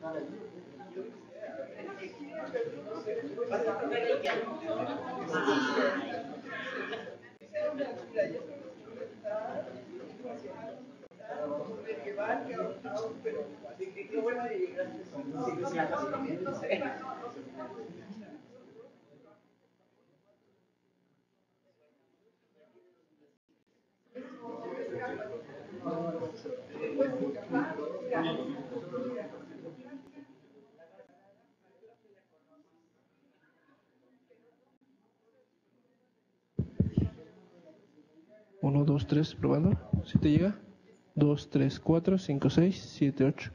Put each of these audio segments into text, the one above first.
Uno, dos, tres, probando. Si te llega. 2, 3, 4, 5, 6, 7, 8.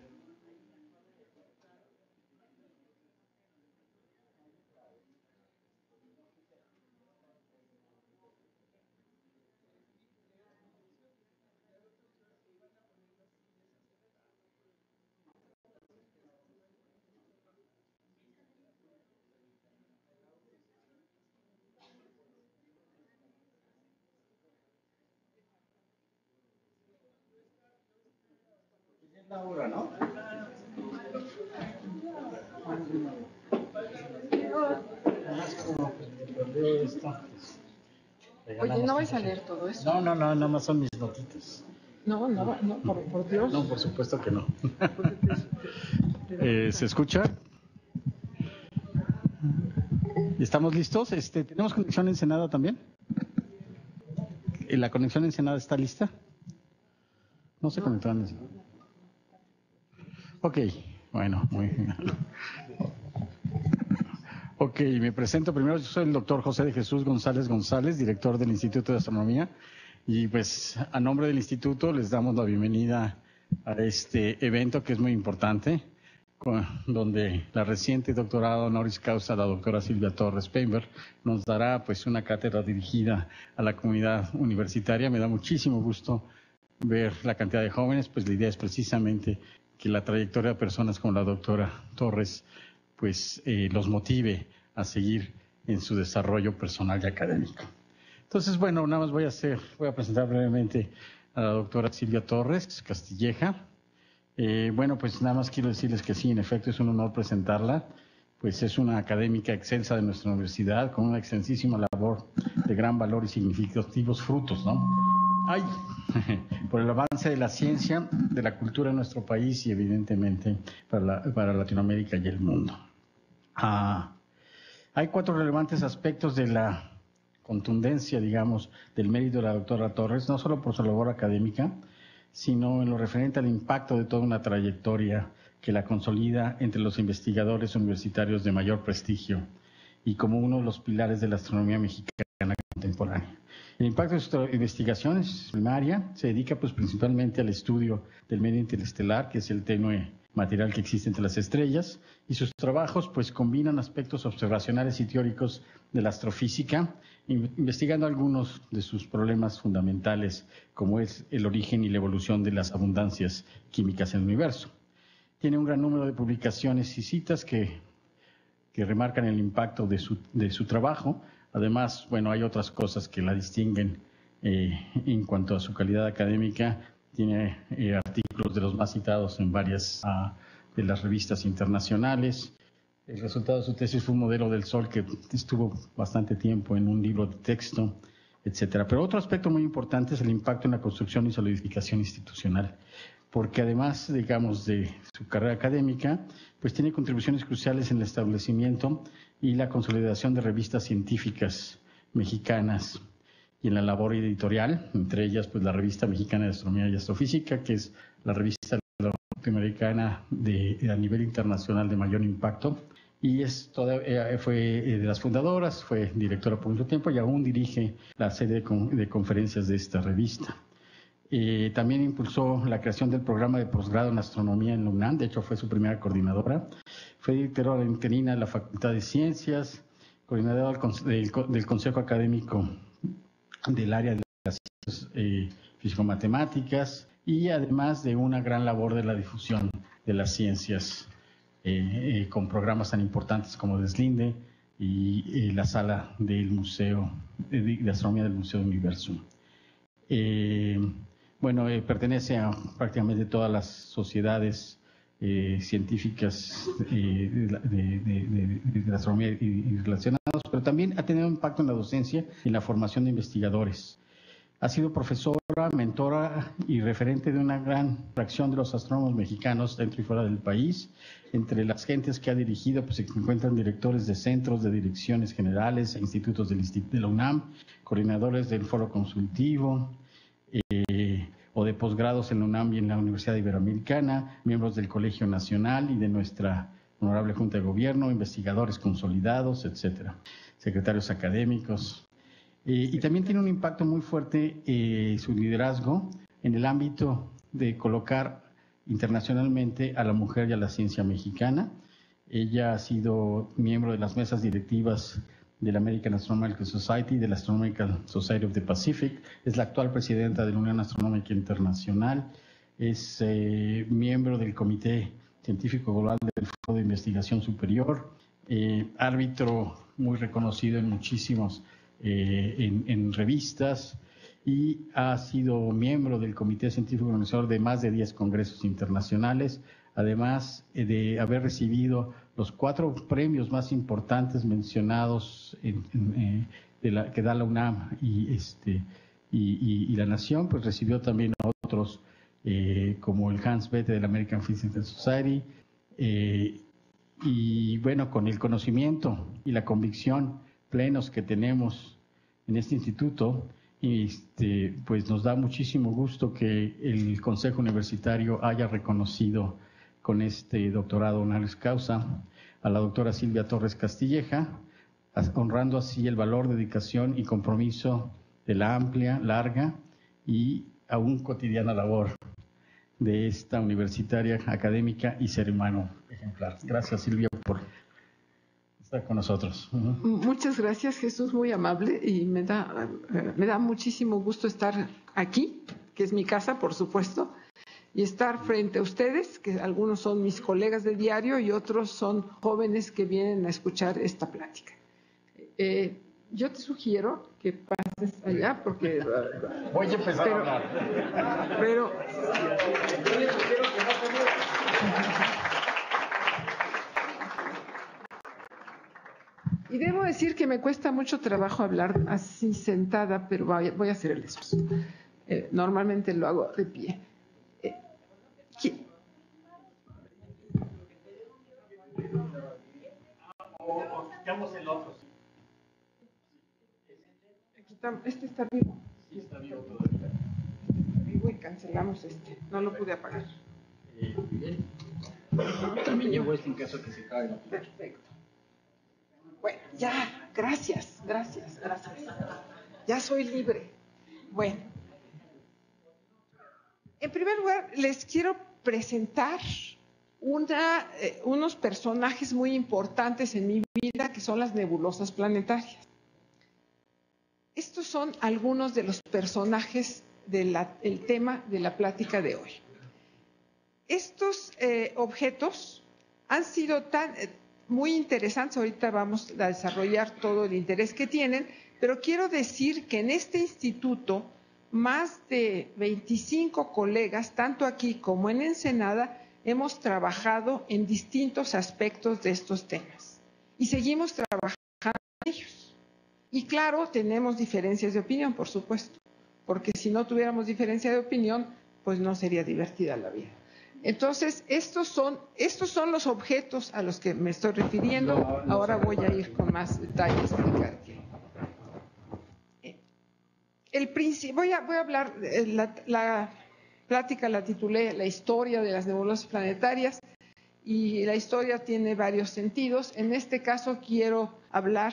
Ahora, ¿no? Oye, ¿no vais a leer todo eso? No, nada más son mis notitas. No, por Dios. No, por supuesto que no. ¿Se escucha? ¿Estamos listos? ¿Tenemos conexión Ensenada también? ¿La conexión Ensenada está lista? No se conectó en Ensenada. Ok, bueno, muy bien. Ok, me presento primero. Yo soy el doctor José de Jesús González, director del Instituto de Astronomía. Y pues a nombre del instituto les damos la bienvenida a este evento que es muy importante, donde la reciente doctorado honoris causa, la doctora Silvia Torres Peinberg, nos dará pues una cátedra dirigida a la comunidad universitaria. Me da muchísimo gusto ver la cantidad de jóvenes, pues la idea es precisamente que la trayectoria de personas como la doctora Torres pues los motive a seguir en su desarrollo personal y académico. Entonces, bueno, nada más voy a presentar brevemente a la doctora Silvia Torres Castilleja. Bueno, pues nada más quiero decirles que sí, en efecto es un honor presentarla, pues es una académica excelsa de nuestra universidad, con una extensísima labor de gran valor y significativos frutos, ¿no? Ay, por el avance de la ciencia, de la cultura en nuestro país y evidentemente para Latinoamérica y el mundo. Hay 4 relevantes aspectos de la contundencia, digamos, del mérito de la doctora Torres, no solo por su labor académica, sino en lo referente al impacto de toda una trayectoria que la consolida entre los investigadores universitarios de mayor prestigio y como uno de los pilares de la astronomía mexicana contemporánea. El impacto de su investigación es primaria, se dedica pues principalmente al estudio del medio interestelar, que es el tenue material que existe entre las estrellas, y sus trabajos pues combinan aspectos observacionales y teóricos de la astrofísica, investigando algunos de sus problemas fundamentales, como es el origen y la evolución de las abundancias químicas en el universo. Tiene un gran número de publicaciones y citas que remarcan el impacto de su trabajo. Además, bueno, hay otras cosas que la distinguen en cuanto a su calidad académica. Tiene artículos de los más citados en varias de las revistas internacionales. El resultado de su tesis fue un modelo del Sol que estuvo bastante tiempo en un libro de texto, etcétera. Pero otro aspecto muy importante es el impacto en la construcción y solidificación institucional, porque además, digamos, de su carrera académica, pues tiene contribuciones cruciales en el establecimiento y la consolidación de revistas científicas mexicanas y en la labor editorial, entre ellas pues la Revista Mexicana de Astronomía y Astrofísica, que es la revista norteamericana a nivel internacional de mayor impacto, y fue de las fundadoras, fue directora por mucho tiempo y aún dirige la serie de conferencias de esta revista. También impulsó la creación del programa de posgrado en astronomía en la UNAM, de hecho fue su primera coordinadora. Fue directora interina de la Facultad de Ciencias, coordinadora del Consejo Académico del área de las ciencias físico-matemáticas, y además de una gran labor de la difusión de las ciencias con programas tan importantes como Deslinde y la sala del Museo de Astronomía del Museo del Universo. Pertenece a prácticamente todas las sociedades científicas de la astronomía y relacionados, pero también ha tenido un impacto en la docencia y en la formación de investigadores. Ha sido profesora, mentora y referente de una gran fracción de los astrónomos mexicanos dentro y fuera del país. Entre las gentes que ha dirigido, pues se encuentran directores de centros, de direcciones generales e institutos de la UNAM, coordinadores del Foro Consultivo, o de posgrados en la UNAM y en la Universidad Iberoamericana, miembros del Colegio Nacional y de nuestra Honorable Junta de Gobierno, investigadores consolidados, etcétera, secretarios académicos. Y también tiene un impacto muy fuerte su liderazgo en el ámbito de colocar internacionalmente a la mujer y a la ciencia mexicana. Ella ha sido miembro de las mesas directivas de la American Astronomical Society, de la Astronomical Society of the Pacific, es la actual presidenta de la Unión Astronómica Internacional, es miembro del Comité Científico Global del Foro de Investigación Superior, árbitro muy reconocido en muchísimos en revistas, y ha sido miembro del Comité Científico Organizador de más de 10 congresos internacionales, además de haber recibido los 4 premios más importantes mencionados que da la UNAM y la Nación, pues recibió también otros como el Hans Bethe de la American Physical Society, y bueno, con el conocimiento y la convicción plenos que tenemos en este instituto, pues nos da muchísimo gusto que el Consejo Universitario haya reconocido con este doctorado honoris causa a la doctora Silvia Torres Castilleja, honrando así el valor, dedicación y compromiso de la amplia, larga y aún cotidiana labor de esta universitaria, académica y ser humano ejemplar. Gracias, Silvia, por estar con nosotros. Muchas gracias, Jesús, muy amable, y me da muchísimo gusto estar aquí, que es mi casa, por supuesto, y estar frente a ustedes, que algunos son mis colegas de diario y otros son jóvenes que vienen a escuchar esta plática. Yo te sugiero que pases allá porque... Voy a empezar a hablar. Pero... Y debo decir que me cuesta mucho trabajo hablar así sentada, pero voy a hacer el esfuerzo. Normalmente lo hago de pie. Quitamos el otro. Este está vivo. Sí, está vivo todavía. Está vivo y cancelamos este. No lo pude apagar. Bien. También llevo este en caso que se caiga. Perfecto. Bueno, ya, gracias. Ya soy libre. Bueno, en primer lugar, les quiero presentar unos personajes muy importantes en mi vida, que son las nebulosas planetarias. Estos son algunos de los personajes del tema de la plática de hoy. Estos objetos han sido muy interesantes, ahorita vamos a desarrollar todo el interés que tienen, pero quiero decir que en este instituto más de 25 colegas, tanto aquí como en Ensenada, hemos trabajado en distintos aspectos de estos temas y seguimos trabajando en ellos. Y claro, tenemos diferencias de opinión, por supuesto, porque si no tuviéramos diferencia de opinión, pues no sería divertida la vida. Entonces, estos son los objetos a los que me estoy refiriendo. Ahora voy a ir con más detalle a explicar qué. Voy a hablar, la plática la titulé La historia de las nebulosas planetarias, y la historia tiene varios sentidos. En este caso quiero hablar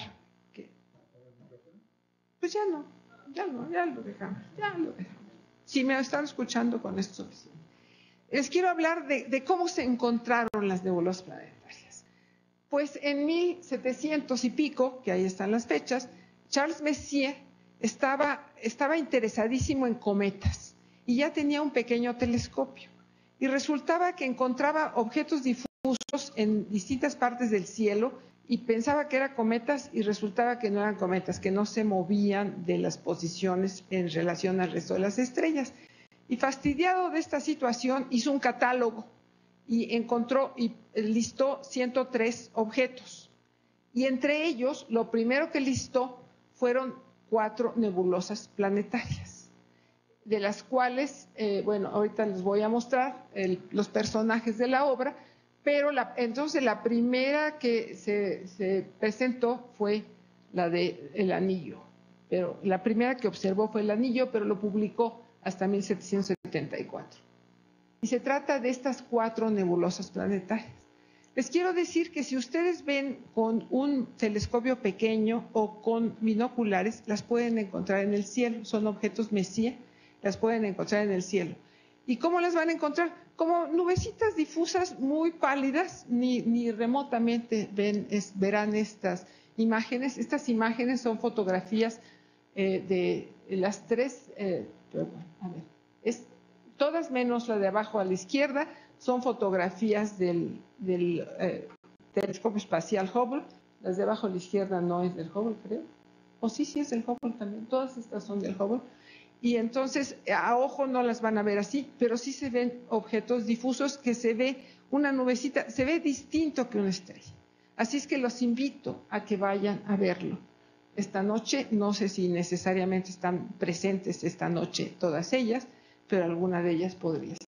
pues ya lo dejamos. Si me están escuchando con esto, les quiero hablar de cómo se encontraron las nebulosas planetarias. Pues en 1700 y pico, que ahí están las fechas, Charles Messier estaba interesadísimo en cometas y ya tenía un pequeño telescopio, y resultaba que encontraba objetos difusos en distintas partes del cielo y pensaba que eran cometas, y resultaba que no eran cometas, que no se movían de las posiciones en relación al resto de las estrellas. Y fastidiado de esta situación, hizo un catálogo y encontró y listó 103 objetos. Y entre ellos, lo primero que listó fueron 4 nebulosas planetarias, de las cuales, bueno, ahorita les voy a mostrar los personajes de la obra, pero entonces la primera que se presentó fue la del anillo, pero la primera que observó fue el anillo, pero lo publicó hasta 1774. Y se trata de estas 4 nebulosas planetarias. Les quiero decir que si ustedes ven con un telescopio pequeño o con binoculares, las pueden encontrar en el cielo. Son objetos Messier, las pueden encontrar en el cielo. ¿Y cómo las van a encontrar? Como nubecitas difusas muy pálidas, ni remotamente verán estas imágenes. Estas imágenes son fotografías de las 3, todas menos la de abajo a la izquierda, son fotografías del telescopio espacial Hubble. Las de abajo a la izquierda no es del Hubble, creo. O sí es del Hubble también. Todas estas son del Hubble. Y entonces a ojo no las van a ver así, pero sí se ven objetos difusos que se ve una nubecita, se ve distinto que una estrella. Así es que los invito a que vayan a verlo esta noche. No sé si necesariamente están presentes esta noche todas ellas, pero alguna de ellas podría estar.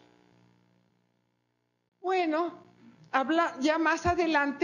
Bueno, ya más adelante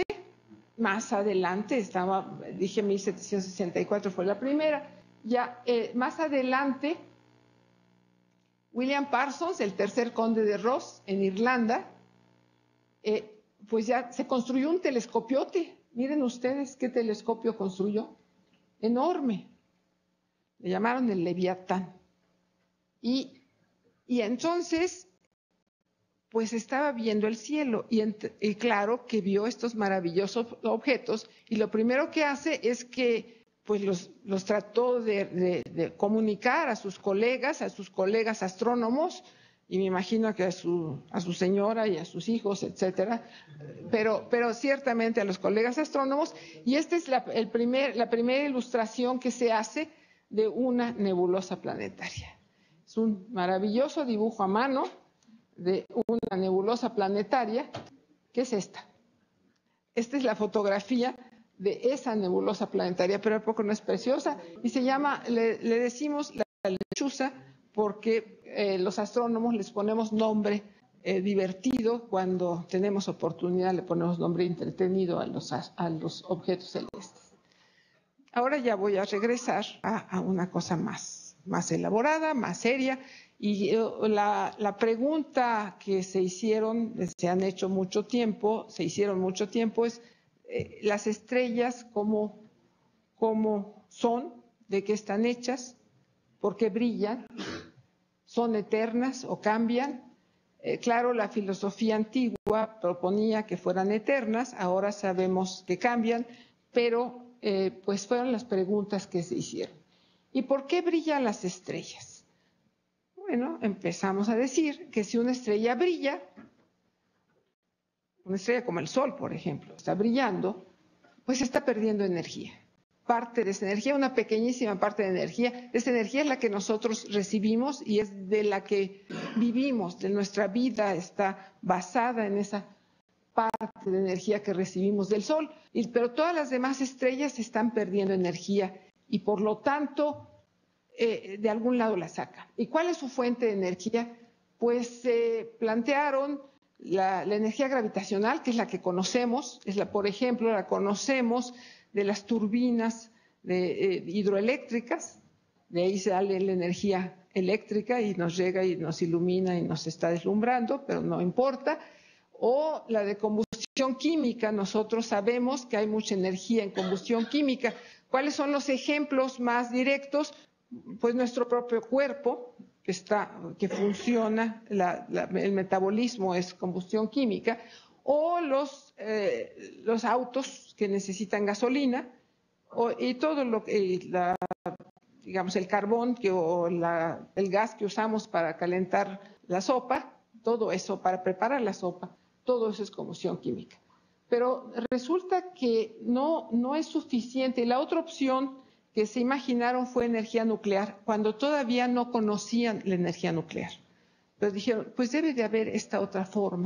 dije 1764 fue la primera, ya más adelante William Parsons, el tercer conde de Ross en Irlanda, pues ya se construyó un telescopiote. Miren ustedes qué telescopio construyó, enorme, le llamaron el Leviatán. Y entonces pues estaba viendo el cielo y claro que vio estos maravillosos objetos, y lo primero que hace es que pues los trató de comunicar a sus colegas astrónomos, y me imagino que a su señora y a sus hijos, etcétera, pero ciertamente a los colegas astrónomos. Y esta es la primera ilustración que se hace de una nebulosa planetaria. Es un maravilloso dibujo a mano de una nebulosa planetaria, que es esta. Esta es la fotografía de esa nebulosa planetaria, pero ¿a poco no es preciosa? Y se llama, le decimos la lechuza, porque los astrónomos les ponemos nombre divertido. Cuando tenemos oportunidad le ponemos nombre entretenido a los objetos celestes. Ahora ya voy a regresar a una cosa más elaborada, más seria. Y la pregunta que se hicieron mucho tiempo, es las estrellas, ¿cómo son? ¿De qué están hechas? ¿Por qué brillan? ¿Son eternas o cambian? Claro, la filosofía antigua proponía que fueran eternas, ahora sabemos que cambian, pero pues fueron las preguntas que se hicieron. ¿Y por qué brillan las estrellas? Bueno, empezamos a decir que si una estrella brilla, una estrella como el Sol, por ejemplo, está brillando, pues está perdiendo energía. Parte de esa energía, una pequeñísima parte de energía, esa energía es la que nosotros recibimos y es de la que vivimos, de nuestra vida está basada en esa parte de energía que recibimos del Sol. Pero todas las demás estrellas están perdiendo energía y por lo tanto de algún lado la sacan. ¿Y cuál es su fuente de energía? Pues plantearon la energía gravitacional, que es la que conocemos, por ejemplo, la conocemos de las turbinas hidroeléctricas, de ahí sale la energía eléctrica y nos llega y nos ilumina y nos está deslumbrando, pero no importa. O la de combustión química, nosotros sabemos que hay mucha energía en combustión química. ¿Cuáles son los ejemplos más directos? Pues nuestro propio cuerpo, que funciona, el metabolismo es combustión química, o los autos que necesitan gasolina, y todo lo que, digamos, el carbón o el gas que usamos para calentar la sopa, todo eso, para preparar la sopa, todo eso es combustión química. Pero resulta que no es suficiente. Y la otra opción que se imaginaron fue energía nuclear, cuando todavía no conocían la energía nuclear. Pero dijeron, pues debe de haber esta otra forma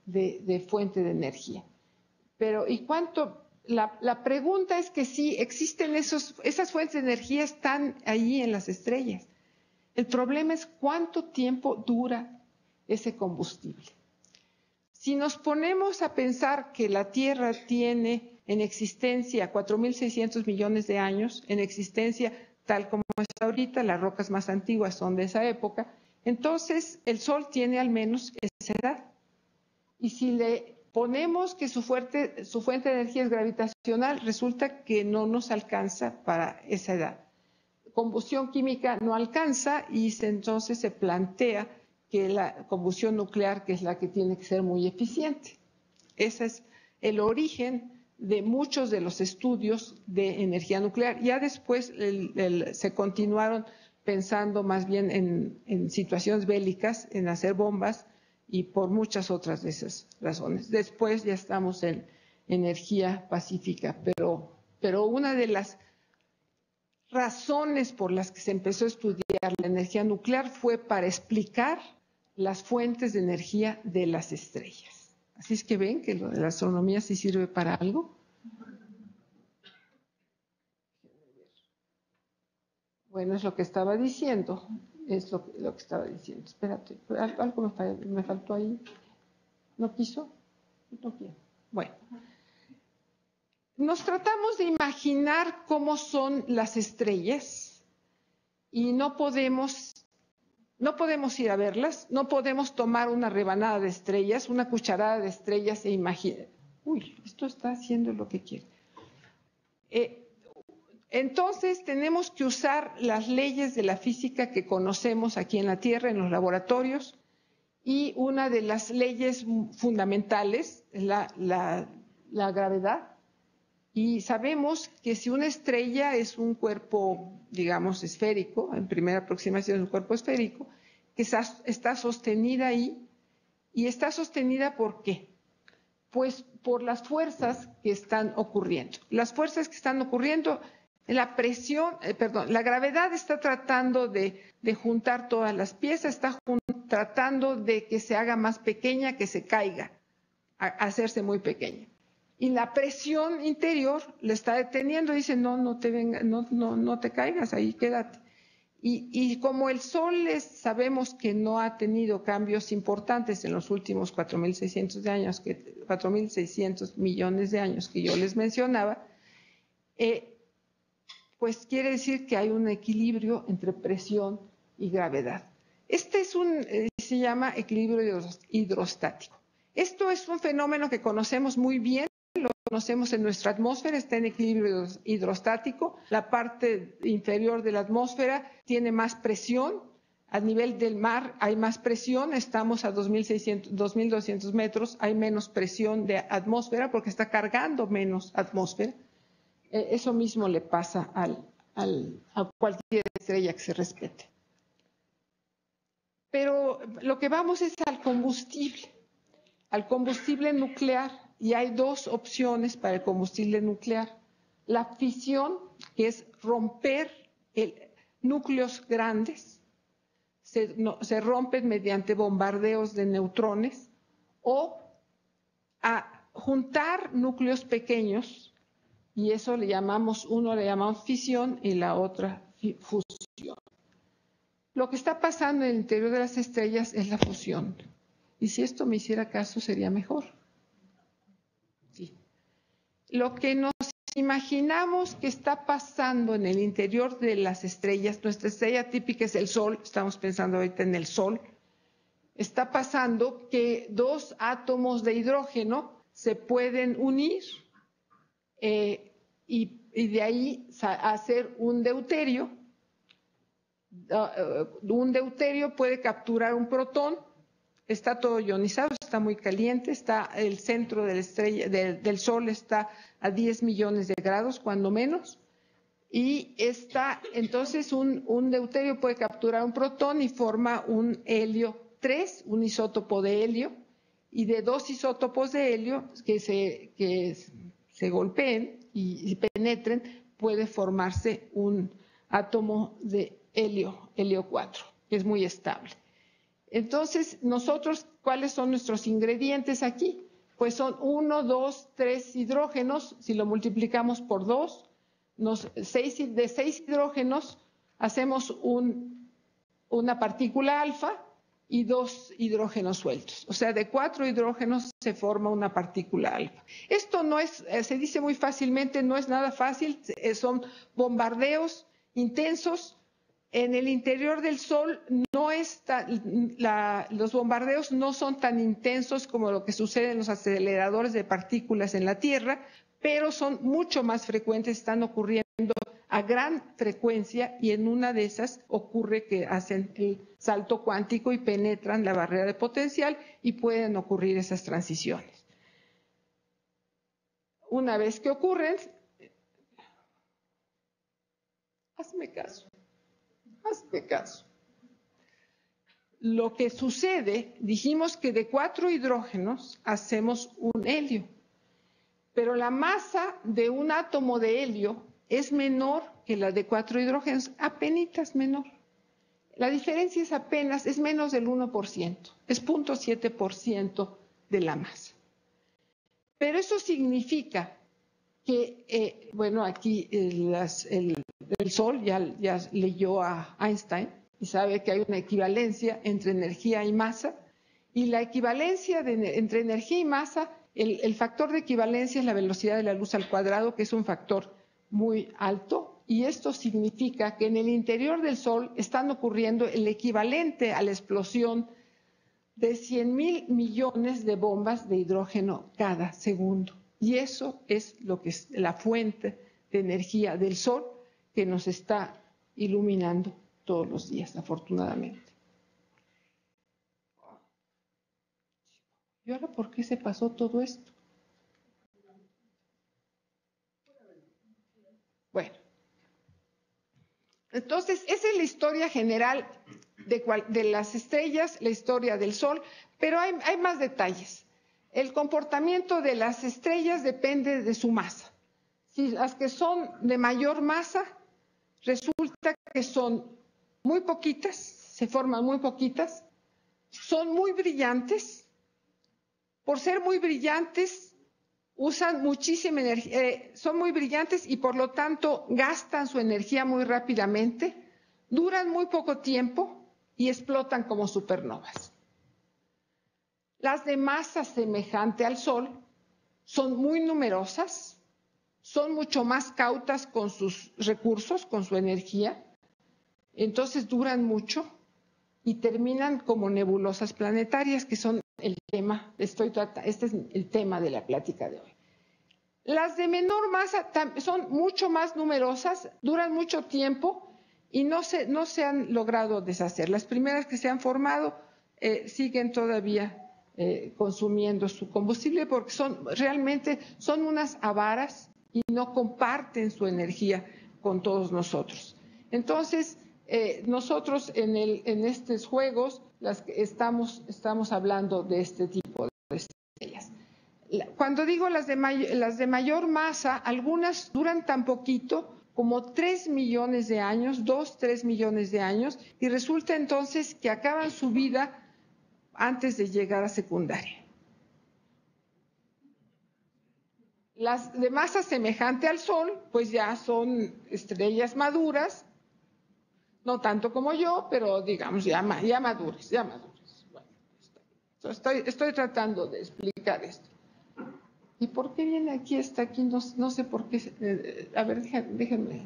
de fuente de energía. Pero, ¿y cuánto? La pregunta es que sí, existen esas fuentes de energía, están ahí en las estrellas. El problema es cuánto tiempo dura ese combustible. Si nos ponemos a pensar que la Tierra tiene en existencia 4.600 millones de años, en existencia tal como está ahorita, las rocas más antiguas son de esa época, entonces el Sol tiene al menos esa edad. Y si le ponemos que su fuente de energía es gravitacional, resulta que no nos alcanza para esa edad. Combustión química no alcanza y entonces se plantea que la combustión nuclear, que es la que tiene que ser muy eficiente. Ese es el origen de muchos de los estudios de energía nuclear. Ya después se continuaron pensando más bien en situaciones bélicas, en hacer bombas, y por muchas otras de esas razones. Después ya estamos en energía pacífica, pero una de las razones por las que se empezó a estudiar la energía nuclear fue para explicar las fuentes de energía de las estrellas. Así es que ven que lo de la astronomía sí sirve para algo. Bueno, es lo que estaba diciendo. Es lo que estaba diciendo. Espérate, algo me faltó ahí. ¿No quiso? No quiere. Bueno. Nos tratamos de imaginar cómo son las estrellas y no podemos ir a verlas, no podemos tomar una rebanada de estrellas, una cucharada de estrellas e imaginar. Uy, esto está haciendo lo que quiere. Entonces tenemos que usar las leyes de la física que conocemos aquí en la Tierra, en los laboratorios, y una de las leyes fundamentales es la gravedad. Y sabemos que si una estrella es un cuerpo, digamos, esférico, en primera aproximación es un cuerpo esférico, que está sostenida ahí, y está sostenida ¿por qué? Pues por las fuerzas que están ocurriendo. Las fuerzas que están ocurriendo, la presión, la gravedad está tratando de juntar todas las piezas, está tratando de que se haga más pequeña, que se caiga, a hacerse muy pequeña. Y la presión interior le está deteniendo, dice, no te caigas, ahí quédate. Y como el Sol sabemos que no ha tenido cambios importantes en los últimos 4.600 millones de años que yo les mencionaba, pues quiere decir que hay un equilibrio entre presión y gravedad. Este se llama equilibrio hidrostático. Esto es un fenómeno que conocemos muy bien. Lo conocemos en nuestra atmósfera, está en equilibrio hidrostático. La parte inferior de la atmósfera tiene más presión. A nivel del mar hay más presión, estamos a 2.200 metros, hay menos presión de atmósfera porque está cargando menos atmósfera. Eso mismo le pasa a cualquier estrella que se respete. Pero lo que vamos es al combustible nuclear. Y hay dos opciones para el combustible nuclear. La fisión, que es romper núcleos grandes, se rompen mediante bombardeos de neutrones, o a juntar núcleos pequeños, y eso uno le llamamos fisión y la otra fusión. Lo que está pasando en el interior de las estrellas es la fusión. Y si esto me hiciera caso, sería mejor. Sí. Lo que nos imaginamos que está pasando en el interior de las estrellas, nuestra estrella típica es el Sol, estamos pensando ahorita en el Sol, está pasando que dos átomos de hidrógeno se pueden unir y de ahí hacer un deuterio. Un deuterio puede capturar un protón. Está todo ionizado, está muy caliente, el centro de la estrella, del Sol está a 10 millones de grados, cuando menos, y entonces un deuterio puede capturar un protón y forma un helio 3, un isótopo de helio, y de dos isótopos de helio que se golpeen y penetren, puede formarse un átomo de helio 4, que es muy estable. Entonces, nosotros, ¿cuáles son nuestros ingredientes aquí? Pues son 1, 2, 3 hidrógenos. Si lo multiplicamos por 2, de 6 hidrógenos hacemos una partícula alfa y 2 hidrógenos sueltos. O sea, de 4 hidrógenos se forma una partícula alfa. Esto no es, se dice muy fácilmente, no es nada fácil, son bombardeos intensos. En el interior del Sol los bombardeos no son tan intensos como lo que sucede en los aceleradores de partículas en la Tierra, pero son mucho más frecuentes, están ocurriendo a gran frecuencia, y en una de esas ocurre que hacen el salto cuántico y penetran la barrera de potencial y pueden ocurrir esas transiciones. Una vez que ocurren, hazme caso. Lo que sucede, dijimos que de 4 hidrógenos hacemos un helio, pero la masa de un átomo de helio es menor que la de 4 hidrógenos, apenitas menor. La diferencia es menos del 1%, es 0.7% de la masa. Pero eso significa que, bueno, aquí el Sol ya leyó a Einstein y sabe que hay una equivalencia entre energía y masa, y la equivalencia entre energía y masa, el factor de equivalencia es la velocidad de la luz al cuadrado, que es un factor muy alto, y esto significa que en el interior del Sol están ocurriendo el equivalente a la explosión de 100.000 millones de bombas de hidrógeno cada segundo. Y eso es lo que es la fuente de energía del Sol que nos está iluminando todos los días, afortunadamente. ¿Y ahora por qué se pasó todo esto? Bueno, entonces esa es la historia general de las estrellas, la historia del Sol, pero hay más detalles. El comportamiento de las estrellas depende de su masa. Si las que son de mayor masa, resulta que son muy poquitas, se forman muy poquitas, son muy brillantes. Por ser muy brillantes, usan muchísima energía, son muy brillantes y por lo tanto gastan su energía muy rápidamente, duran muy poco tiempo y explotan como supernovas. Las de masa semejante al Sol son muy numerosas, son mucho más cautas con sus recursos, con su energía, entonces duran mucho y terminan como nebulosas planetarias, que son el tema, este es el tema de la plática de hoy. Las de menor masa son mucho más numerosas, duran mucho tiempo y no se han logrado deshacer. Las primeras que se han formado siguen todavía consumiendo su combustible porque realmente son unas avaras y no comparten su energía con todos nosotros. Entonces, nosotros en estos juegos estamos hablando de este tipo de estrellas. Cuando digo las de mayor masa, algunas duran tan poquito como 3 millones de años, 2, 3 millones de años, y resulta entonces que acaban su vida antes de llegar a secundaria. Las de masa semejante al Sol, pues ya son estrellas maduras, no tanto como yo, pero digamos ya maduras. Bueno, estoy tratando de explicar esto. ¿Y por qué viene aquí hasta aquí? No sé por qué. A ver, déjenme.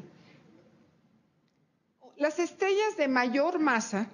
Las estrellas de mayor masa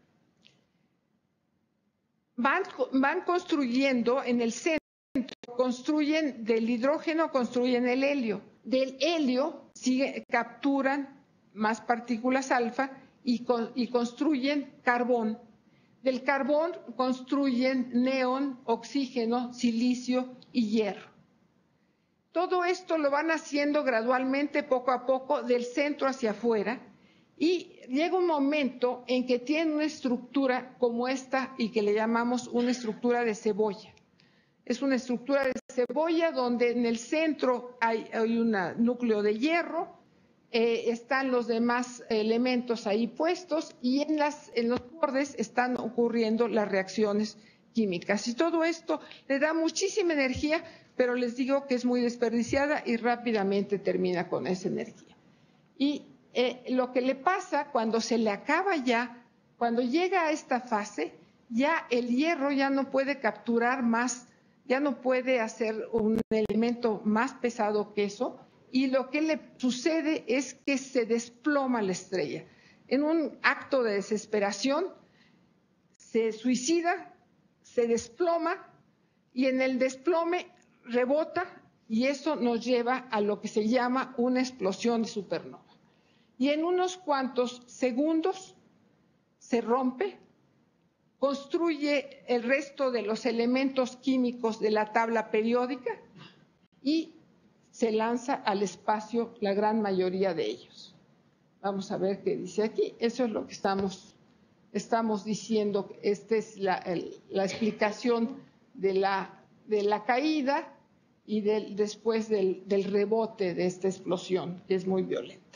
van construyendo en el centro, construyen del hidrógeno, construyen el helio. Del helio capturan más partículas alfa y construyen carbón. Del carbón construyen neón, oxígeno, silicio y hierro. Todo esto lo van haciendo gradualmente, poco a poco, del centro hacia afuera, y llega un momento en que tienen una estructura como esta y que le llamamos una estructura de cebolla. Es una estructura de cebolla donde en el centro hay un núcleo de hierro están los demás elementos ahí puestos y en los bordes están ocurriendo las reacciones químicas. Y todo esto le da muchísima energía, pero les digo que es muy desperdiciada y rápidamente termina con esa energía. Y lo que le pasa cuando se le acaba ya, cuando llega a esta fase, ya el hierro ya no puede capturar más, ya no puede hacer un elemento más pesado que eso, y lo que le sucede es que se desploma la estrella. En un acto de desesperación, se suicida, se desploma, y en el desplome rebota, y eso nos lleva a lo que se llama una explosión de supernova. Y en unos cuantos segundos se rompe, construye el resto de los elementos químicos de la tabla periódica y se lanza al espacio la gran mayoría de ellos. Vamos a ver qué dice aquí. Eso es lo que estamos diciendo. Esta es la explicación de la caída y después del rebote de esta explosión, que es muy violenta.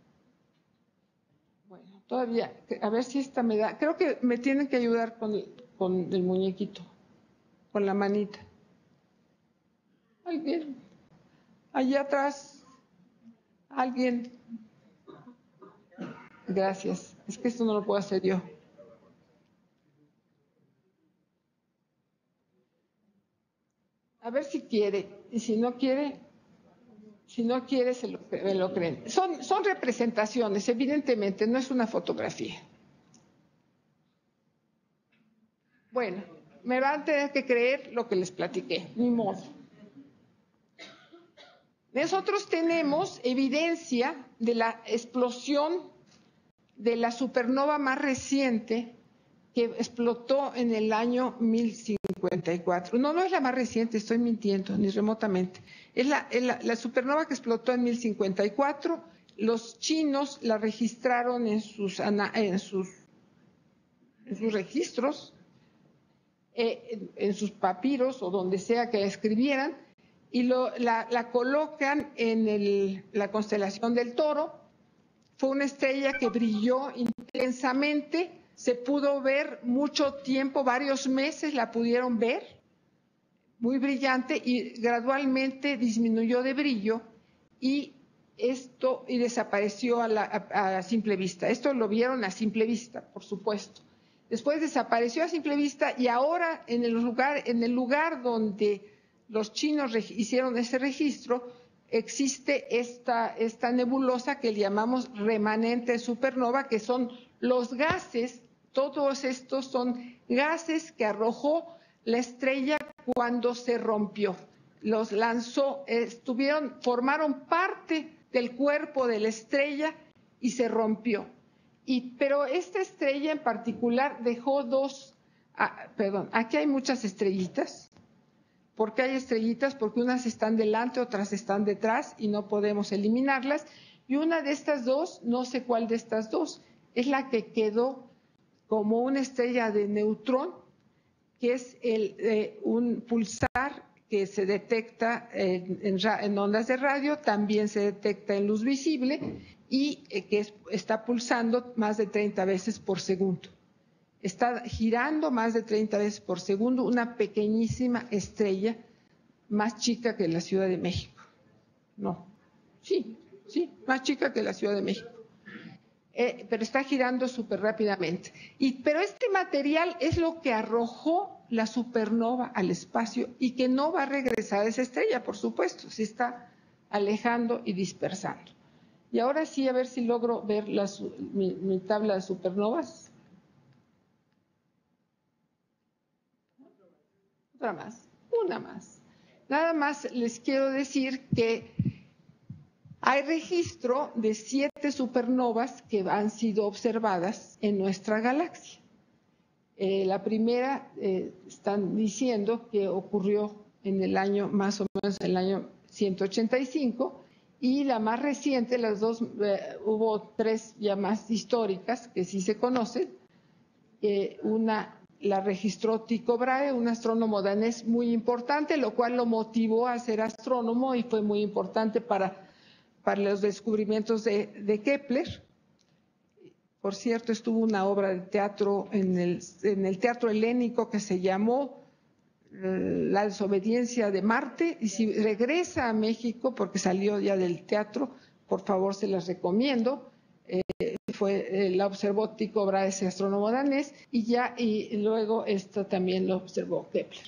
Bueno, todavía, a ver si esta me da. Creo que me tienen que ayudar con el muñequito, con la manita. ¿Alguien? Allá atrás, alguien. Gracias. Es que esto no lo puedo hacer yo. A ver si quiere. Y si no quiere me lo creen. Son representaciones, evidentemente, no es una fotografía. Bueno, me van a tener que creer lo que les platiqué, ni modo. Nosotros tenemos evidencia de la explosión de la supernova más reciente que explotó en el año 1054. No es la más reciente, estoy mintiendo, ni remotamente. Es la supernova que explotó en 1054. Los chinos la registraron en sus registros, en sus papiros o donde sea que la escribieran, y la colocan en la constelación del Toro. Fue una estrella que brilló intensamente, se pudo ver mucho tiempo, varios meses la pudieron ver, muy brillante, y gradualmente disminuyó de brillo y desapareció a simple vista. Esto lo vieron a simple vista, por supuesto. Después desapareció a simple vista y ahora en el lugar donde los chinos hicieron ese registro, existe esta nebulosa que le llamamos remanente supernova, que son los gases, todos estos son gases que arrojó la estrella cuando se rompió. Los lanzó, formaron parte del cuerpo de la estrella y se rompió. Pero esta estrella en particular dejó aquí hay muchas estrellitas. ¿Por qué hay estrellitas? Porque unas están delante, otras están detrás y no podemos eliminarlas. Y una de estas dos, no sé cuál de estas dos, es la que quedó como una estrella de neutrón, que es un pulsar que se detecta en ondas de radio, también se detecta en luz visible y que está pulsando más de 30 veces por segundo. Está girando más de 30 veces por segundo, una pequeñísima estrella, más chica que la Ciudad de México. No, sí, más chica que la Ciudad de México. Pero está girando súper rápidamente. Pero este material es lo que arrojó la supernova al espacio y que no va a regresar a esa estrella, por supuesto, se está alejando y dispersando. Y ahora sí, a ver si logro ver mi tabla de supernovas. Una más. Nada más les quiero decir que hay registro de 7 supernovas que han sido observadas en nuestra galaxia. La primera, están diciendo que ocurrió en el año, más o menos en el año 185, y la más reciente, las dos, hubo 3 ya más históricas que sí se conocen. Una la registró Tycho Brahe, un astrónomo danés muy importante, lo cual lo motivó a ser astrónomo y fue muy importante para para los descubrimientos de Kepler. Por cierto, estuvo una obra de teatro en el Teatro Helénico que se llamó La desobediencia de Marte, y si regresa a México, porque salió ya del teatro, por favor se las recomiendo. La observó Tycho Brahe, ese astrónomo danés, y luego esto también lo observó Kepler.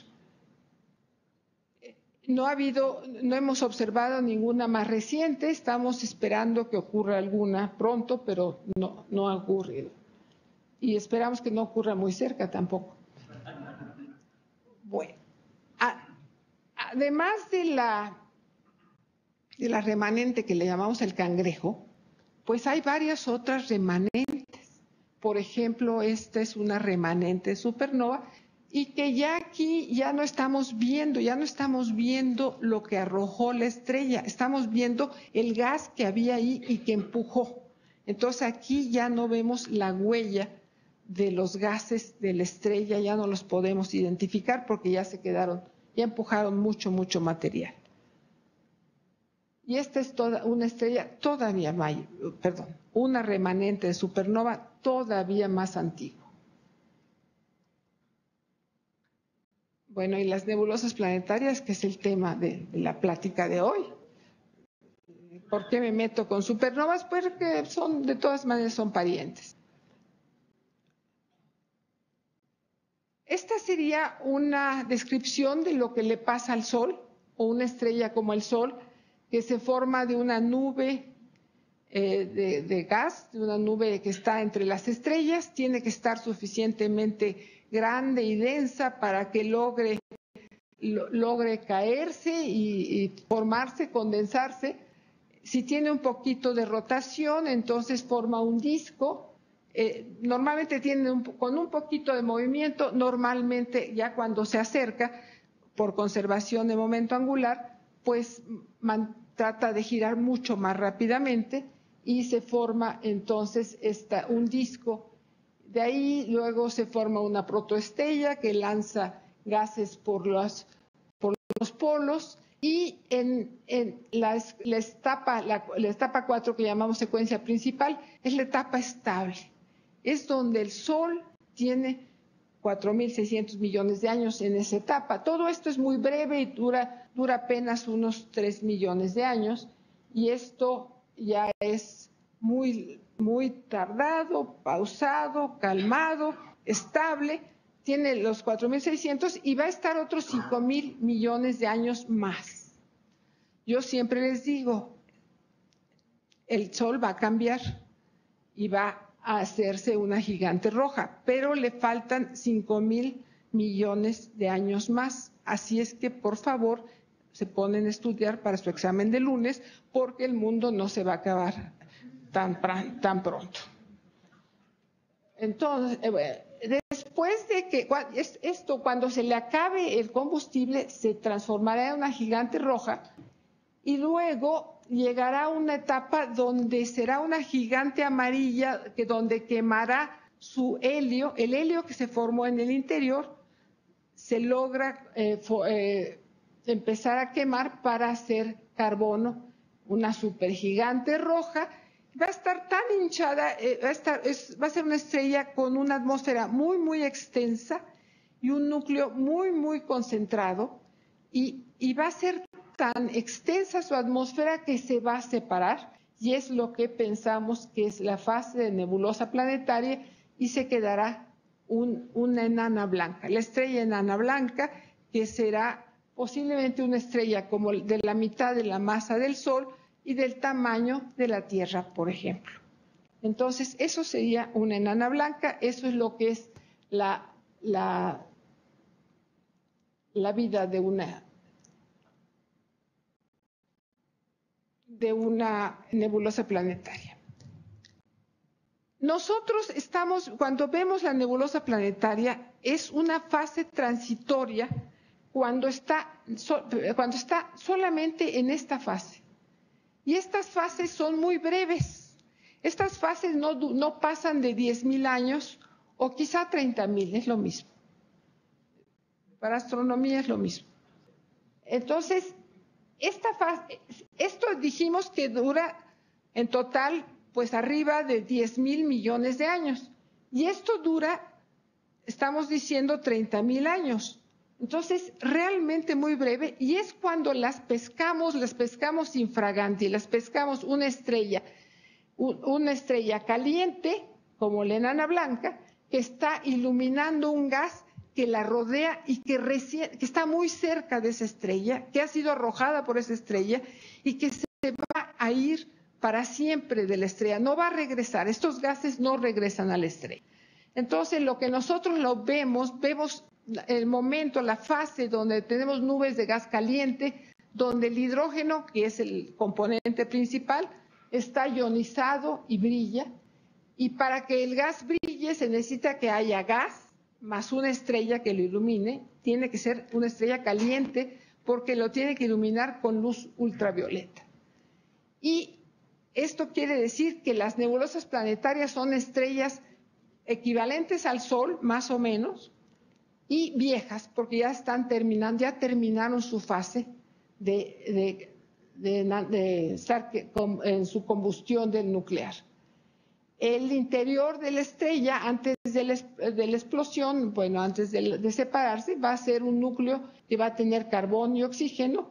No hemos observado ninguna más reciente, estamos esperando que ocurra alguna pronto, pero no ha ocurrido. Y esperamos que no ocurra muy cerca tampoco. Bueno, además de la remanente que le llamamos el cangrejo, pues hay varias otras remanentes. Por ejemplo, esta es una remanente supernova, y que ya aquí ya no estamos viendo lo que arrojó la estrella, estamos viendo el gas que había ahí y que empujó. Entonces aquí ya no vemos la huella de los gases de la estrella, ya no los podemos identificar porque ya empujaron mucho material. Y esta es una estrella todavía una remanente de supernova todavía más antigua. Bueno, y las nebulosas planetarias, que es el tema de la plática de hoy. ¿Por qué me meto con supernovas? Porque de todas maneras son parientes. Esta sería una descripción de lo que le pasa al Sol, o una estrella como el Sol, que se forma de una nube de gas, de una nube que está entre las estrellas. Tiene que estar suficientemente grande y densa para que logre caerse y formarse, condensarse. Si tiene un poquito de rotación, entonces forma un disco. Normalmente con un poquito de movimiento, normalmente ya cuando se acerca, por conservación de momento angular, pues trata de girar mucho más rápidamente y se forma entonces un disco. De ahí luego se forma una protoestrella que lanza gases por los polos, y en la etapa 4, que llamamos secuencia principal, es la etapa estable. Es donde el Sol tiene 4.600 millones de años en esa etapa. Todo esto es muy breve y dura apenas unos 3 millones de años, y esto ya es muy tardado, pausado, calmado, estable. Tiene los 4.600 y va a estar otros 5.000 millones de años más. Yo siempre les digo, el Sol va a cambiar y va a hacerse una gigante roja, pero le faltan 5.000 millones de años más. Así es que, por favor, se ponen a estudiar para su examen de lunes, porque el mundo no se va a acabar tan pronto. Entonces, después de que cuando se le acabe el combustible, se transformará en una gigante roja, y luego llegará una etapa donde será una gigante amarilla, donde quemará su helio. El helio que se formó en el interior se logra empezar a quemar para hacer carbono, una supergigante roja. Va a estar tan hinchada, va a ser una estrella con una atmósfera muy extensa y un núcleo muy concentrado, y va a ser tan extensa su atmósfera que se va a separar, y es lo que pensamos que es la fase de nebulosa planetaria, y se quedará una enana blanca, la estrella enana blanca, que será posiblemente una estrella como de la mitad de la masa del Sol y del tamaño de la Tierra, por ejemplo. Entonces, eso sería una enana blanca. Eso es lo que es la vida de una nebulosa planetaria. Nosotros cuando vemos la nebulosa planetaria, es una fase transitoria cuando está solamente en esta fase. Y estas fases son muy breves. Estas fases no pasan de 10.000 años, o quizá 30.000, es lo mismo. Para astronomía es lo mismo. Entonces, esto dijimos que dura en total pues arriba de 10,000 millones de años. Y esto dura, estamos diciendo, 30,000 años. Entonces, realmente muy breve, y es cuando las pescamos infraganti, las pescamos una estrella caliente, como la enana blanca, que está iluminando un gas que la rodea y que está muy cerca de esa estrella, que ha sido arrojada por esa estrella y que se va a ir para siempre de la estrella, no va a regresar, estos gases no regresan a la estrella. Entonces, lo que nosotros vemos el momento, la fase donde tenemos nubes de gas caliente, donde el hidrógeno, que es el componente principal, está ionizado y brilla. Y para que el gas brille se necesita que haya gas más una estrella que lo ilumine. Tiene que ser una estrella caliente porque lo tiene que iluminar con luz ultravioleta. Y esto quiere decir que las nebulosas planetarias son estrellas equivalentes al Sol, más o menos, y viejas, porque ya terminaron su fase de estar en su combustión del nuclear. El interior de la estrella, antes de la explosión, bueno, antes de separarse, va a ser un núcleo que va a tener carbón y oxígeno.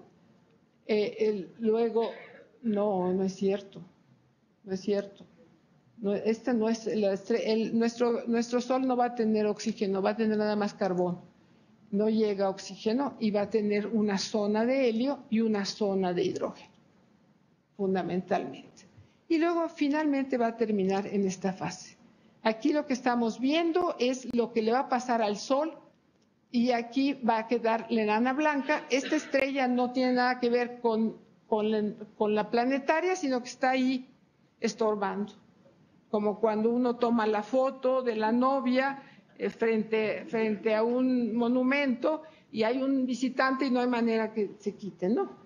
Luego, no es cierto. No es cierto. Esta no es nuestro Sol no va a tener oxígeno, va a tener nada más carbón. No llega oxígeno y va a tener una zona de helio y una zona de hidrógeno, fundamentalmente. Y luego finalmente va a terminar en esta fase. Aquí lo que estamos viendo es lo que le va a pasar al Sol y aquí va a quedar la enana blanca. Esta estrella no tiene nada que ver con la planetaria, sino que está ahí estorbando. Como cuando uno toma la foto de la novia frente a un monumento y hay un visitante y no hay manera que se quite, ¿no?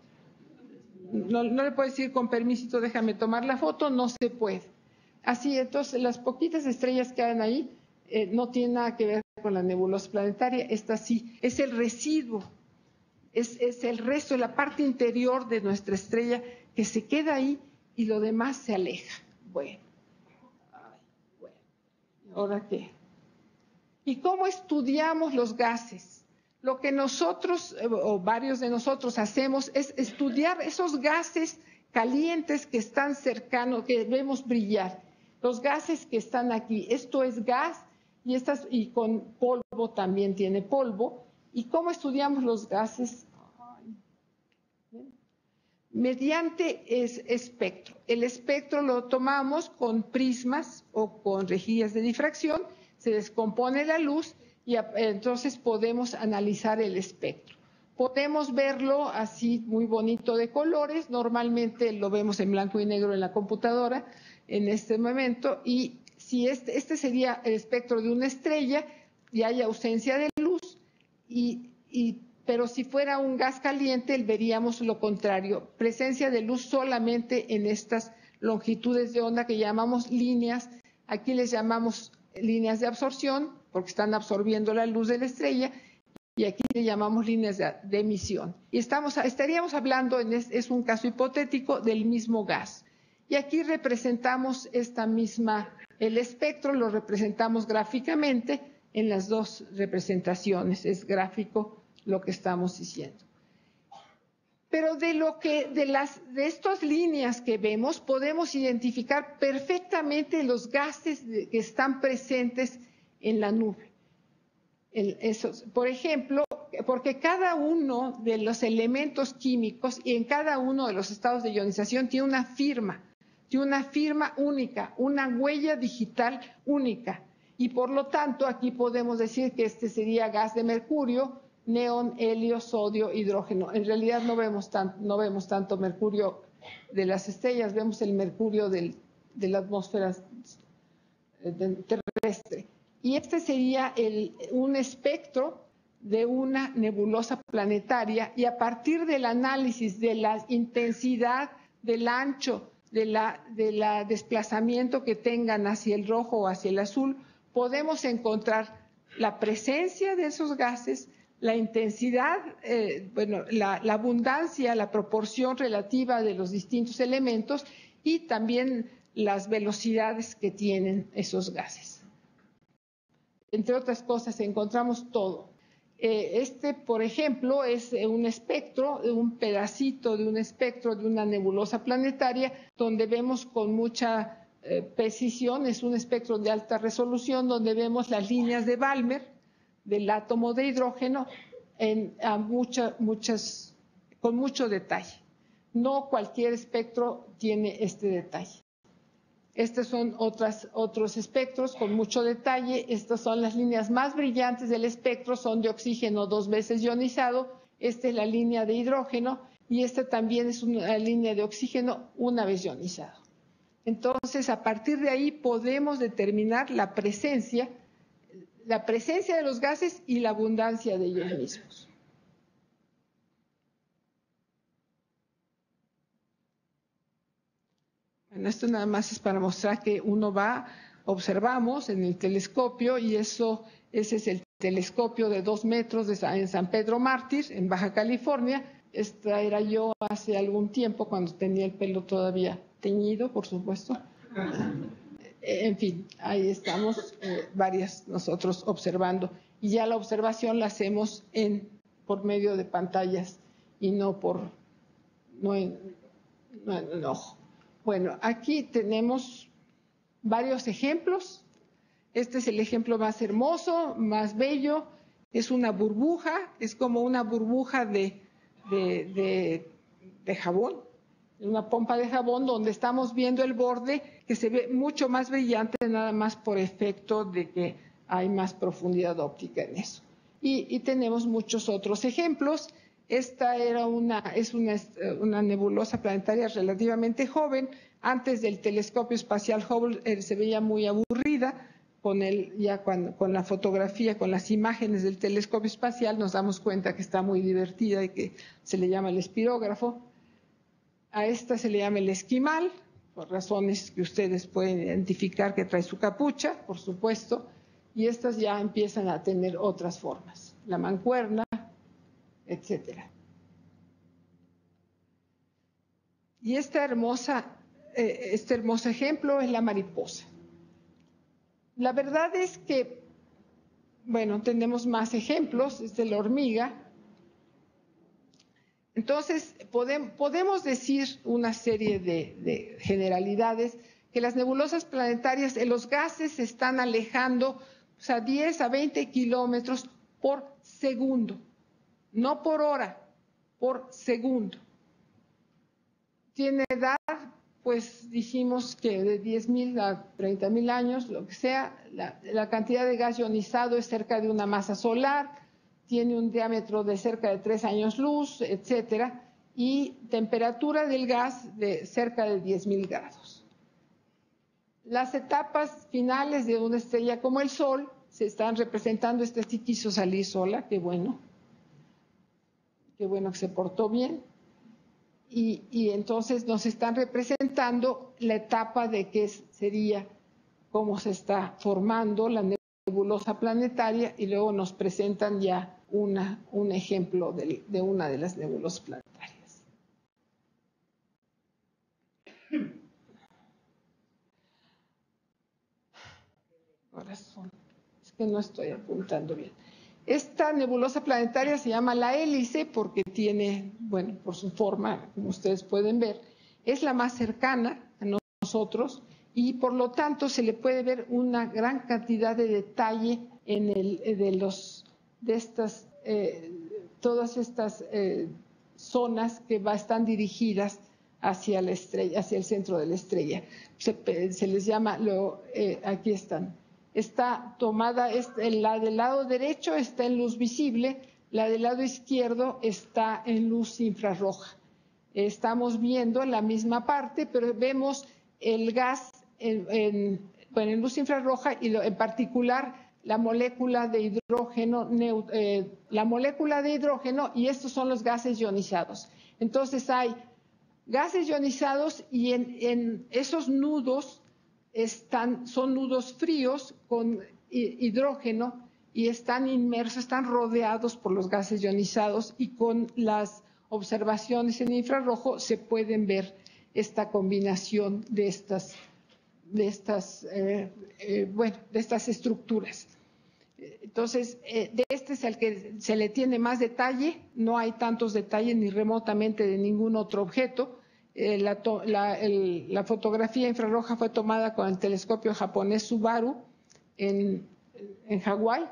No le puedes decir con permisito, déjame tomar la foto, no se puede. Así, entonces, las poquitas estrellas que hay ahí no tienen nada que ver con la nebulosa planetaria. Esta sí, es el residuo, es el resto, la parte interior de nuestra estrella que se queda ahí y lo demás se aleja. Bueno, ¿ahora qué? ¿Y cómo estudiamos los gases? Lo que nosotros, o varios de nosotros, hacemos es estudiar esos gases calientes que están cercanos, que vemos brillar. Los gases que están aquí, esto es gas y con polvo también tiene polvo. ¿Y cómo estudiamos los gases? Mediante espectro. El espectro lo tomamos con prismas o con rejillas de difracción, se descompone la luz y entonces podemos analizar el espectro. Podemos verlo así muy bonito de colores, normalmente lo vemos en blanco y negro en la computadora en este momento, y si este sería el espectro de una estrella y hay ausencia de luz, pero si fuera un gas caliente veríamos lo contrario, presencia de luz solamente en estas longitudes de onda que llamamos líneas, aquí les llamamos líneas de absorción, porque están absorbiendo la luz de la estrella, y aquí le llamamos líneas de emisión. Y estaríamos hablando, es un caso hipotético, del mismo gas. Y aquí representamos el espectro lo representamos gráficamente en las dos representaciones, es gráfico lo que estamos diciendo. Pero de estas líneas que vemos podemos identificar perfectamente los gases que están presentes en la nube. Por ejemplo, porque cada uno de los elementos químicos y en cada uno de los estados de ionización tiene una firma única, una huella digital única. Y por lo tanto, aquí podemos decir que este sería gas de mercurio, neón, helio, sodio, hidrógeno. En realidad no vemos tanto mercurio de las estrellas, vemos el mercurio de la atmósfera terrestre. Y este sería un espectro de una nebulosa planetaria, y a partir del análisis de la intensidad, del ancho, de la desplazamiento que tengan hacia el rojo o hacia el azul, podemos encontrar la presencia de esos gases, la intensidad, la abundancia, la proporción relativa de los distintos elementos y también las velocidades que tienen esos gases. Entre otras cosas, encontramos todo. Por ejemplo, es un espectro, un pedacito de un espectro de una nebulosa planetaria, donde vemos con mucha precisión, es un espectro de alta resolución, donde vemos las líneas de Balmer del átomo de hidrógeno con mucho detalle. No cualquier espectro tiene este detalle. Estos son otros espectros con mucho detalle. Estas son las líneas más brillantes del espectro, son de oxígeno 2 veces ionizado. Esta es la línea de hidrógeno y esta también es una línea de oxígeno 1 vez ionizado. Entonces, a partir de ahí podemos determinar la presencia de los gases y la abundancia de ellos mismos. Bueno, esto nada más es para mostrar que observamos en el telescopio y ese es el telescopio de 2 metros en San Pedro Mártir, en Baja California. Esta era yo hace algún tiempo cuando tenía el pelo todavía teñido, por supuesto. En fin, ahí estamos varias nosotros observando y ya la observación la hacemos por medio de pantallas y no en ojo. Bueno, aquí tenemos varios ejemplos. Este es el ejemplo más hermoso, más bello. Es una burbuja, es como una burbuja de jabón, una pompa de jabón donde estamos viendo el borde que se ve mucho más brillante nada más por efecto de que hay más profundidad óptica en eso. Y tenemos muchos otros ejemplos. Esta es una nebulosa planetaria relativamente joven. Antes del telescopio espacial Hubble se veía muy aburrida. Con la fotografía, con las imágenes del telescopio espacial, nos damos cuenta que está muy divertida y que se le llama el espirógrafo. A esta se le llama el esquimal, por razones que ustedes pueden identificar, que trae su capucha, por supuesto, y estas ya empiezan a tener otras formas. La mancuerna, etcétera. Y este hermoso ejemplo es la mariposa. La verdad es que, tenemos más ejemplos, es de la hormiga. Entonces, podemos decir una serie de generalidades, que las nebulosas planetarias, los gases se están alejando a 10 a 20 kilómetros por segundo. No por hora, por segundo. Tiene edad, pues dijimos que de 10.000 a 30.000 años, lo que sea. La cantidad de gas ionizado es cerca de una masa solar, tiene un diámetro de cerca de 3 años luz, etcétera, y temperatura del gas de cerca de 10.000 grados. Las etapas finales de una estrella como el Sol se están representando. Esta sí quiso salir sola, qué bueno que se portó bien, y entonces nos están representando la etapa de qué sería, cómo se está formando la nebulosa planetaria, y luego nos presentan ya un ejemplo de una de las nebulosas planetarias. Corazón, es que no estoy apuntando bien. Esta nebulosa planetaria se llama la hélice porque tiene, por su forma, como ustedes pueden ver, es la más cercana a nosotros y por lo tanto se le puede ver una gran cantidad de detalle todas estas zonas que están dirigidas hacia la estrella, hacia el centro de la estrella. Se les llama, aquí están. Está tomada, la del lado derecho está en luz visible, la del lado izquierdo está en luz infrarroja. Estamos viendo la misma parte, pero vemos el gas en luz infrarroja y en particular la molécula de hidrógeno, y estos son los gases ionizados. Entonces hay gases ionizados y en esos nudos son nudos fríos con hidrógeno, y están inmersos, están rodeados por los gases ionizados, y con las observaciones en infrarrojo se pueden ver esta combinación de estas estructuras. Entonces, de este es el que se le tiene más detalle, no hay tantos detalles ni remotamente de ningún otro objeto. La fotografía infrarroja fue tomada con el telescopio japonés Subaru en Hawái,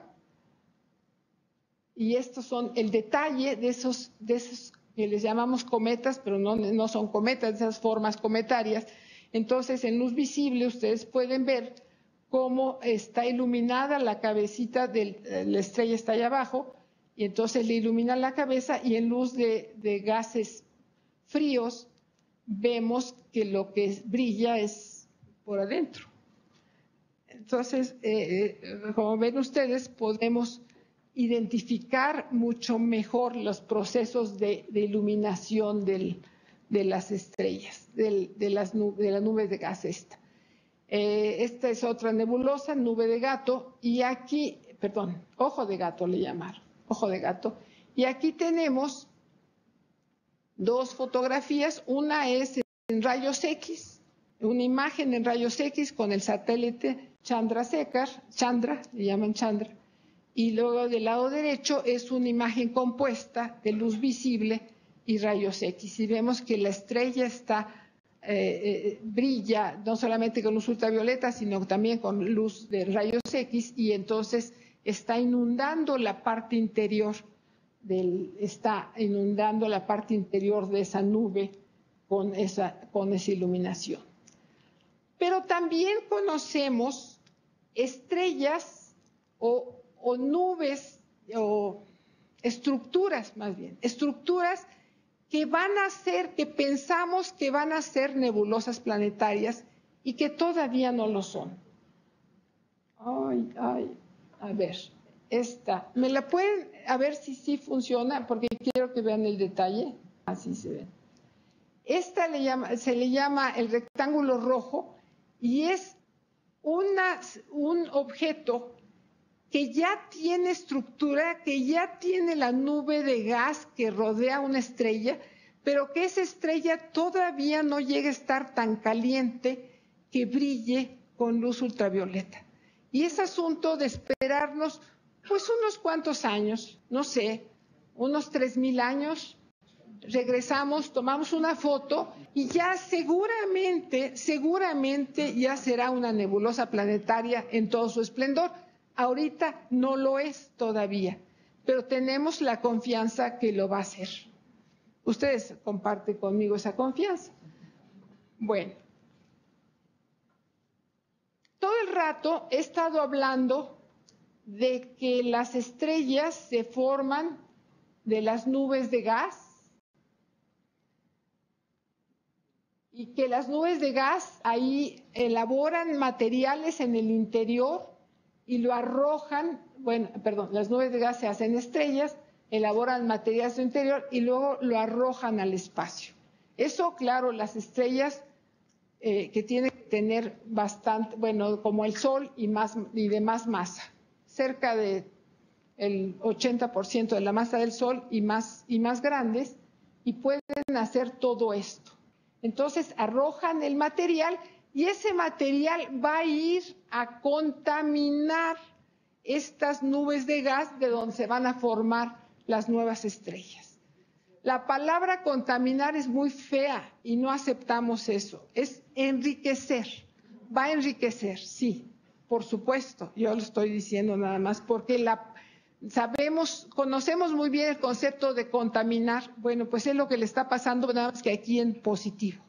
y estos son el detalle de esos que les llamamos cometas, pero no son cometas, esas formas cometarias. Entonces, en luz visible ustedes pueden ver cómo está iluminada la cabecita de la estrella, está allá abajo, y entonces le ilumina la cabeza, y en luz de gases fríos vemos que lo que brilla es por adentro. Entonces, como ven ustedes, podemos identificar mucho mejor los procesos de iluminación de las estrellas, de las nubes de gas esta. Esta es otra nebulosa, nube de gato, y aquí, perdón, ojo de gato le llamaron, ojo de gato. Y aquí tenemos dos fotografías, una es en rayos X, una imagen en rayos X con el satélite Chandra, le llaman Chandra, y luego del lado derecho es una imagen compuesta de luz visible y rayos X, y vemos que la estrella está brilla no solamente con luz ultravioleta, sino también con luz de rayos X, y entonces está inundando la parte interior de esa nube con esa iluminación. Pero también conocemos estrellas o nubes, o estructuras más bien, estructuras que pensamos que van a ser nebulosas planetarias y que todavía no lo son. A ver, esta, ¿me la pueden, a ver si sí funciona? Porque quiero que vean el detalle, así se ve. Esta se le llama el rectángulo rojo, y es un objeto que ya tiene estructura, que ya tiene la nube de gas que rodea una estrella, pero que esa estrella todavía no llega a estar tan caliente que brille con luz ultravioleta. Y es asunto de esperarnos pues unos cuantos años, no sé, unos 3,000 años, regresamos, tomamos una foto y ya seguramente ya será una nebulosa planetaria en todo su esplendor. Ahorita no lo es todavía, pero tenemos la confianza que lo va a hacer. Ustedes comparten conmigo esa confianza. Bueno, todo el rato he estado hablando de que las estrellas se forman de las nubes de gas, y que las nubes de gas ahí elaboran materiales en el interior y lo arrojan, las nubes de gas se hacen estrellas, elaboran materiales en el interior y luego lo arrojan al espacio. Eso, claro, las estrellas que tienen que tener bastante, como el Sol y de más masa, cerca del 80% de la masa del Sol y más grandes, y pueden hacer todo esto. Entonces arrojan el material, y ese material va a ir a contaminar estas nubes de gas de donde se van a formar las nuevas estrellas. La palabra contaminar es muy fea y no aceptamos eso. Es enriquecer. Va a enriquecer, sí, por supuesto. Yo lo estoy diciendo nada más porque conocemos muy bien el concepto de contaminar. Bueno, pues es lo que le está pasando, nada más que aquí en positivo.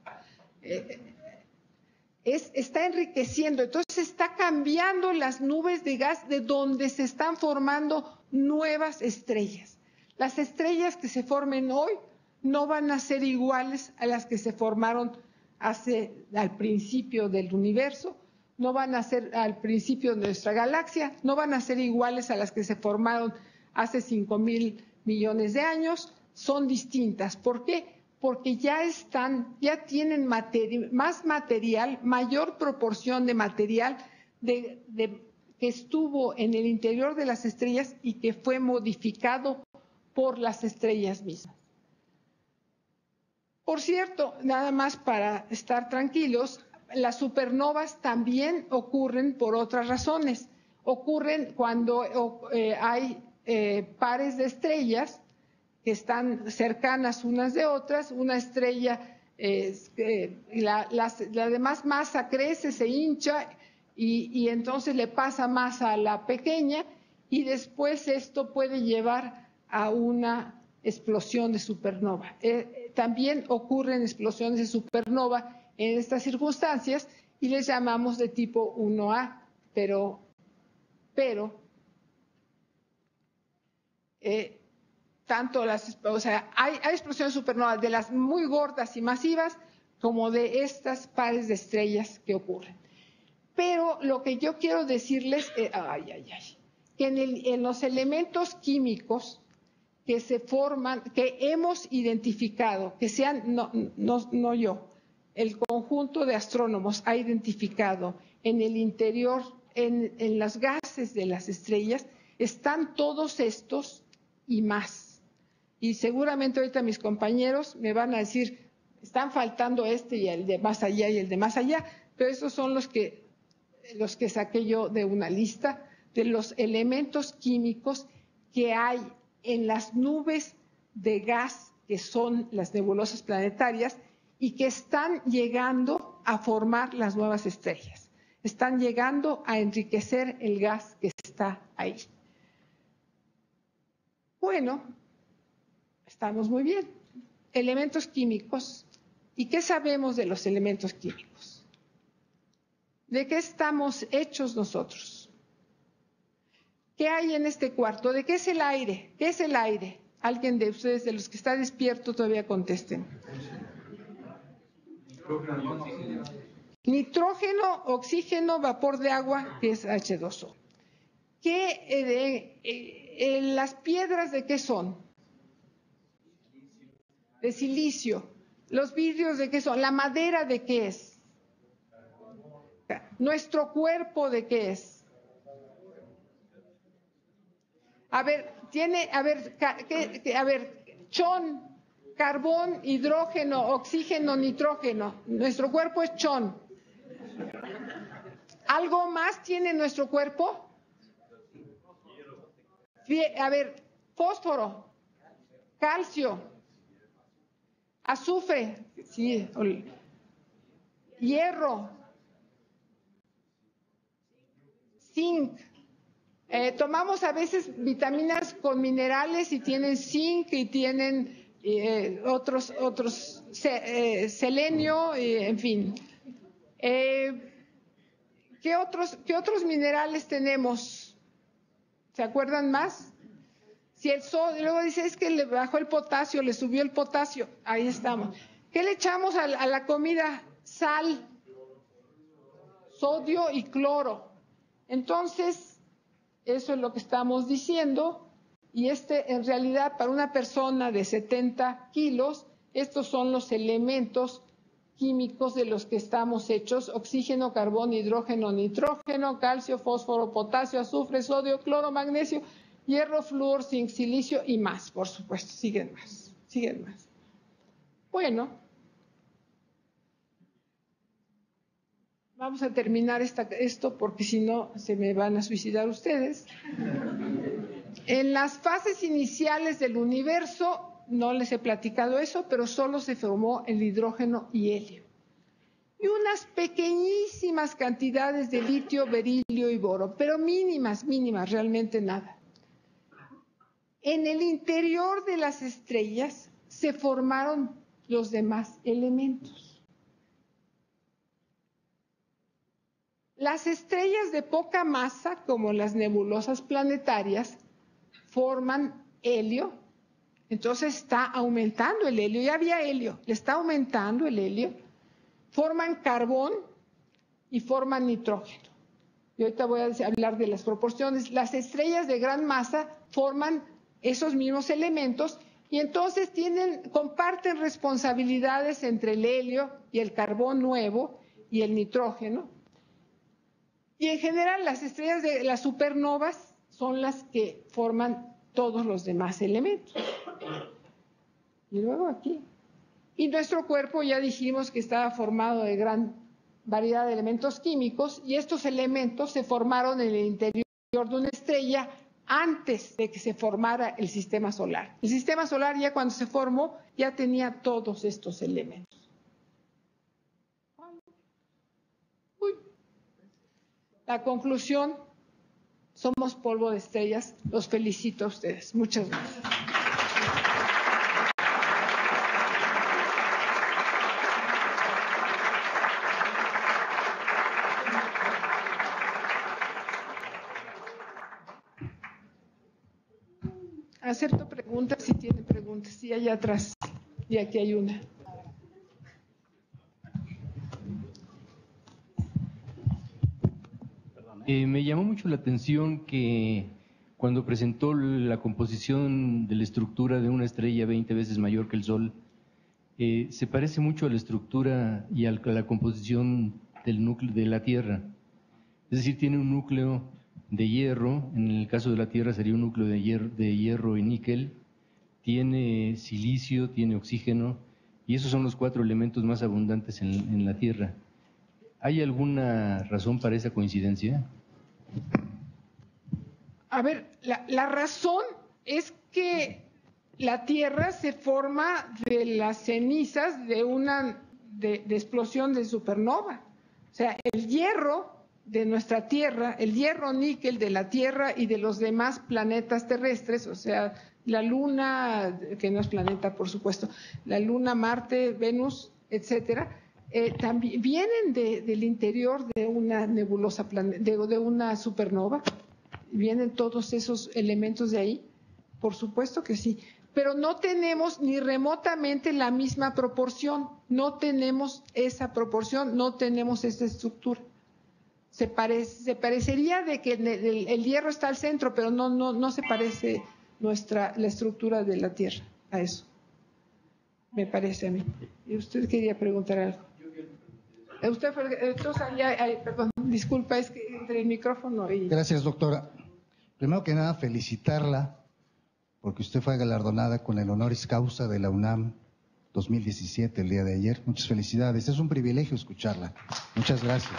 Está enriqueciendo, entonces está cambiando las nubes de gas de donde se están formando nuevas estrellas. Las estrellas que se formen hoy no van a ser iguales a las que se formaron al principio del universo, no van a ser al principio de nuestra galaxia, no van a ser iguales a las que se formaron hace 5,000 millones de años, son distintas. ¿Por qué? Porque ya tienen más material, mayor proporción de material que estuvo en el interior de las estrellas y que fue modificado por las estrellas mismas. Por cierto, nada más para estar tranquilos, las supernovas también ocurren por otras razones. Ocurren cuando hay pares de estrellas que están cercanas unas de otras, una estrella, la de más masa crece, se hincha y entonces le pasa masa a la pequeña y después esto puede llevar a una explosión de supernova. También ocurren explosiones de supernova en estas circunstancias y les llamamos de tipo 1A, pero tanto hay explosiones supernovas de las muy gordas y masivas como de estas pares de estrellas que ocurren. Pero lo que yo quiero decirles, que en los elementos químicos que se forman, que hemos identificado, que sean, no yo, el conjunto de astrónomos ha identificado en el interior, en las gases de las estrellas, están todos estos y más. Y seguramente ahorita mis compañeros me van a decir, están faltando este y el de más allá y el de más allá, pero esos son los que saqué yo de una lista de los elementos químicos que hay en las nubes de gas que son las nebulosas planetarias y que están llegando a formar las nuevas estrellas. Están llegando a enriquecer el gas que está ahí. Bueno, estamos muy bien. Elementos químicos. ¿Y qué sabemos de los elementos químicos? ¿De qué estamos hechos nosotros? ¿Qué hay en este cuarto? ¿De qué es el aire? ¿Qué es el aire? Alguien de ustedes, de los que está despierto, todavía contesten. Nitrógeno, oxígeno, vapor de agua, que es H2O. ¿Las piedras de qué son? De silicio. ¿Los vidrios de qué son? ¿La madera de qué es? ¿Nuestro cuerpo de qué es? Chon, carbón, hidrógeno, oxígeno, nitrógeno. Nuestro cuerpo es chon. ¿Algo más tiene nuestro cuerpo? Fósforo, calcio, azufre, sí, hierro, zinc. Tomamos a veces vitaminas con minerales y tienen zinc y tienen otros selenio, en fin. ¿Qué otros minerales tenemos? ¿Se acuerdan más? Si el sodio, luego dice, es que le bajó el potasio, le subió el potasio. Ahí estamos. ¿Qué le echamos a la comida? Sal, sodio y cloro. Entonces, eso es lo que estamos diciendo. Y en realidad, para una persona de 70 kilos, estos son los elementos químicos de los que estamos hechos: oxígeno, carbón, hidrógeno, nitrógeno, calcio, fósforo, potasio, azufre, sodio, cloro, magnesio, hierro, flúor, zinc, silicio y más, por supuesto. Siguen más. Bueno, vamos a terminar esto porque si no se me van a suicidar ustedes. En las fases iniciales del universo, no les he platicado eso, pero solo se formó el hidrógeno y helio. Y unas pequeñísimas cantidades de litio, berilio y boro, pero mínimas, realmente nada. En el interior de las estrellas se formaron los demás elementos. Las estrellas de poca masa, como las nebulosas planetarias, forman helio. Entonces está aumentando el helio, ya había helio, le está aumentando el helio. Forman carbón y forman nitrógeno. Y ahorita voy a hablar de las proporciones. Las estrellas de gran masa forman esos mismos elementos y entonces comparten responsabilidades entre el helio y el carbón nuevo y el nitrógeno. Y en general las estrellas de las supernovas son las que forman todos los demás elementos. Y luego aquí. Y nuestro cuerpo ya dijimos que estaba formado de gran variedad de elementos químicos y estos elementos se formaron en el interior de una estrella antes de que se formara el sistema solar. El sistema solar ya cuando se formó ya tenía todos estos elementos. La conclusión, somos polvo de estrellas. Los felicito a ustedes. Muchas gracias. Acepto preguntas si tienen preguntas. Sí, allá atrás. Y aquí hay una. Me llamó mucho la atención que cuando presentó la composición de la estructura de una estrella 20 veces mayor que el Sol, se parece mucho a la estructura y a la composición del núcleo de la Tierra. Es decir, tiene un núcleo de hierro, en el caso de la Tierra sería un núcleo de hierro y níquel, tiene silicio, tiene oxígeno, y esos son los 4 elementos más abundantes en la Tierra. ¿Hay alguna razón para esa coincidencia? A ver, la razón es que la Tierra se forma de las cenizas de una de explosión de supernova. O sea, el hierro de nuestra Tierra, el hierro níquel de la Tierra y de los demás planetas terrestres, o sea, la Luna, que no es planeta por supuesto, la Luna, Marte, Venus, etcétera, también vienen del interior de una nebulosa, de una supernova. ¿Vienen todos esos elementos de ahí? Por supuesto que sí, pero no tenemos ni remotamente la misma proporción, no tenemos esa proporción, no tenemos esa estructura. Se parecería de que el hierro está al centro, pero no se parece la estructura de la Tierra a eso. Me parece a mí. ¿Y usted quería preguntar algo? Usted fue, entonces, perdón, disculpa, es que entre el micrófono y... Gracias, doctora. Primero que nada, felicitarla porque usted fue galardonada con el honoris causa de la UNAM 2017 el día de ayer. Muchas felicidades. Es un privilegio escucharla. Muchas gracias.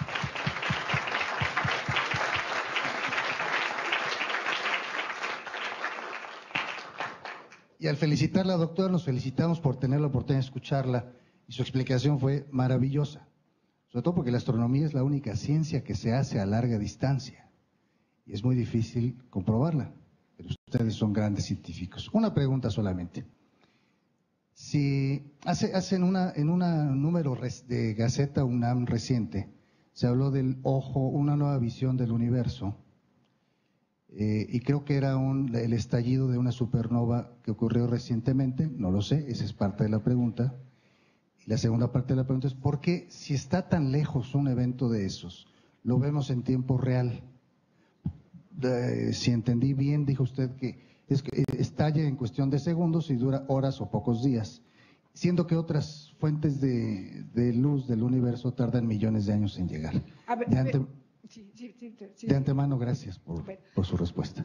Y al felicitarla, doctora, nos felicitamos por tener la oportunidad de escucharla y su explicación fue maravillosa, sobre todo porque la astronomía es la única ciencia que se hace a larga distancia y es muy difícil comprobarla, pero ustedes son grandes científicos. Una pregunta solamente. Si en un número de Gaceta UNAM reciente se habló del ojo, una nueva visión del universo, y creo que era el estallido de una supernova que ocurrió recientemente, no lo sé, esa es parte de la pregunta. Y la segunda parte de la pregunta es, ¿por qué si está tan lejos un evento de esos, lo vemos en tiempo real? Si entendí bien, dijo usted que estalla en cuestión de segundos y dura horas o pocos días, siendo que otras fuentes de luz del universo tardan millones de años en llegar. De antemano, gracias por su respuesta.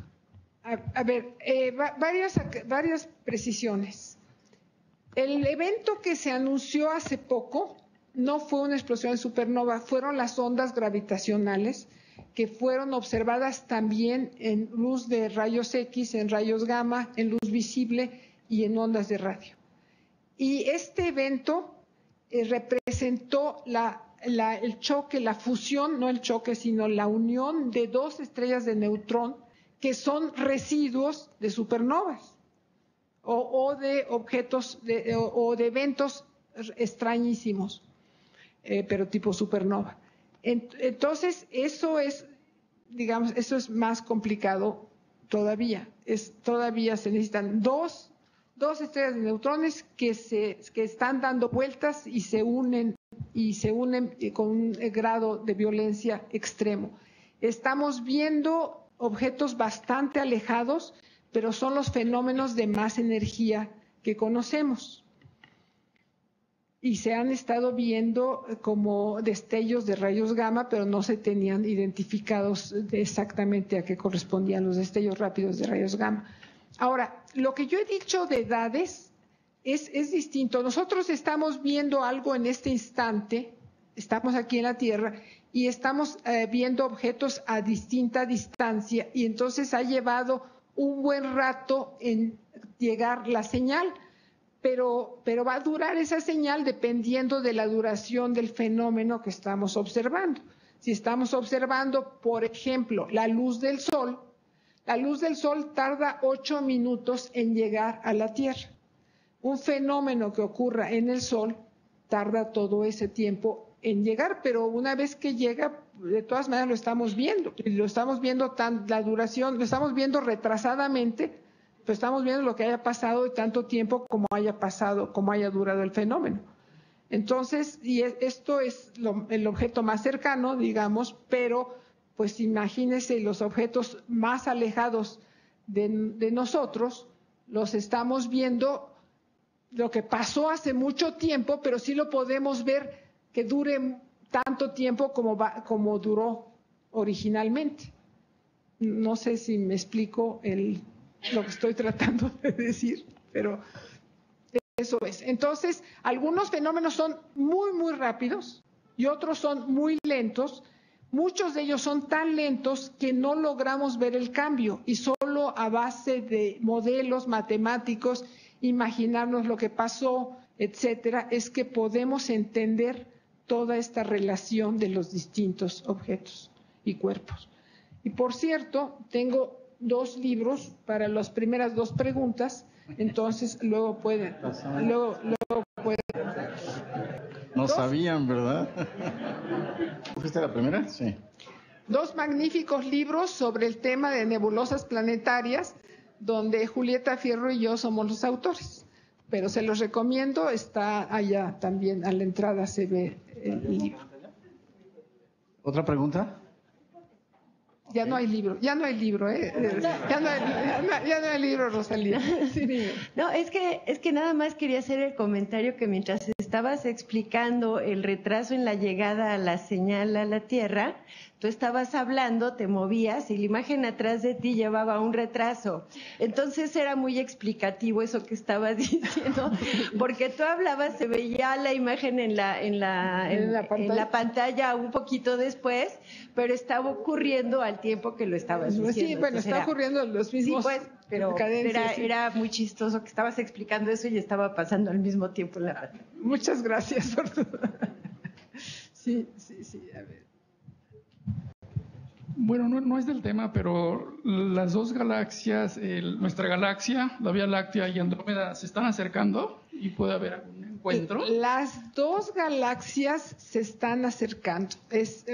Varias precisiones. El evento que se anunció hace poco no fue una explosión de supernova, fueron las ondas gravitacionales que fueron observadas también en luz de rayos X, en rayos gamma, en luz visible y en ondas de radio. Y este evento representó el choque, la fusión, no el choque, sino la unión de dos estrellas de neutrón que son residuos de supernovas o de objetos o de eventos extrañísimos, pero tipo supernova. Entonces, eso es, digamos, eso es más complicado todavía. Todavía se necesitan dos estrellas de neutrones que están dando vueltas y se unen con un grado de violencia extremo. Estamos viendo objetos bastante alejados, pero son los fenómenos de más energía que conocemos. y se han estado viendo como destellos de rayos gamma, pero no se tenían identificados exactamente a qué correspondían los destellos rápidos de rayos gamma. Ahora, lo que yo he dicho de edades es distinto. Nosotros estamos viendo algo en este instante, estamos aquí en la Tierra y estamos viendo objetos a distinta distancia, y entonces ha llevado un buen rato en llegar la señal. Pero va a durar esa señal dependiendo de la duración del fenómeno que estamos observando. Si estamos observando, por ejemplo, la luz del sol tarda 8 minutos en llegar a la Tierra. Un fenómeno que ocurra en el sol tarda todo ese tiempo en llegar, pero una vez que llega, de todas maneras lo estamos viendo. Y lo estamos viendo la duración, lo estamos viendo retrasadamente, pues estamos viendo lo que haya pasado de tanto tiempo como haya pasado, como haya durado el fenómeno. Entonces, y esto es el objeto más cercano, digamos, pero pues imagínense los objetos más alejados de nosotros, los estamos viendo lo que pasó hace mucho tiempo, pero sí lo podemos ver que dure tanto tiempo como duró originalmente. No sé si me explico lo que estoy tratando de decir, pero eso es. Entonces, algunos fenómenos son muy, muy rápidos y otros son muy lentos. Muchos de ellos son tan lentos que no logramos ver el cambio, y solo a base de modelos matemáticos, imaginarnos lo que pasó, etcétera, es que podemos entender toda esta relación de los distintos objetos y cuerpos. Y por cierto, tengo 2 libros para las primeras 2 preguntas, entonces luego pueden. No sabían, ¿verdad? ¿Fuiste la primera? Sí. 2 magníficos libros sobre el tema de nebulosas planetarias, donde Julieta Fierro y yo somos los autores. Pero se los recomiendo, está allá también, a la entrada se ve el libro. ¿Otra pregunta? Ya no hay libro, ya no hay libro, ya no hay libro, Rosalía. Sí, no, es que nada más quería hacer el comentario que mientras estabas explicando el retraso en la llegada a la señal a la Tierra, tú estabas hablando, te movías y la imagen atrás de ti llevaba un retraso. Entonces era muy explicativo eso que estabas diciendo, porque tú hablabas, se veía la imagen en la pantalla un poquito después, pero estaba ocurriendo al tiempo que lo estabas diciendo. Sí, bueno, entonces está ocurriendo los mismos. Sí, pues, pero era muy chistoso que estabas explicando eso y estaba pasando al mismo tiempo en la pantalla. Muchas gracias por todo. Sí, a ver. Bueno, no es del tema, pero las 2 galaxias, nuestra galaxia, la Vía Láctea y Andrómeda, ¿se están acercando y puede haber algún encuentro? Las 2 galaxias se están acercando. Es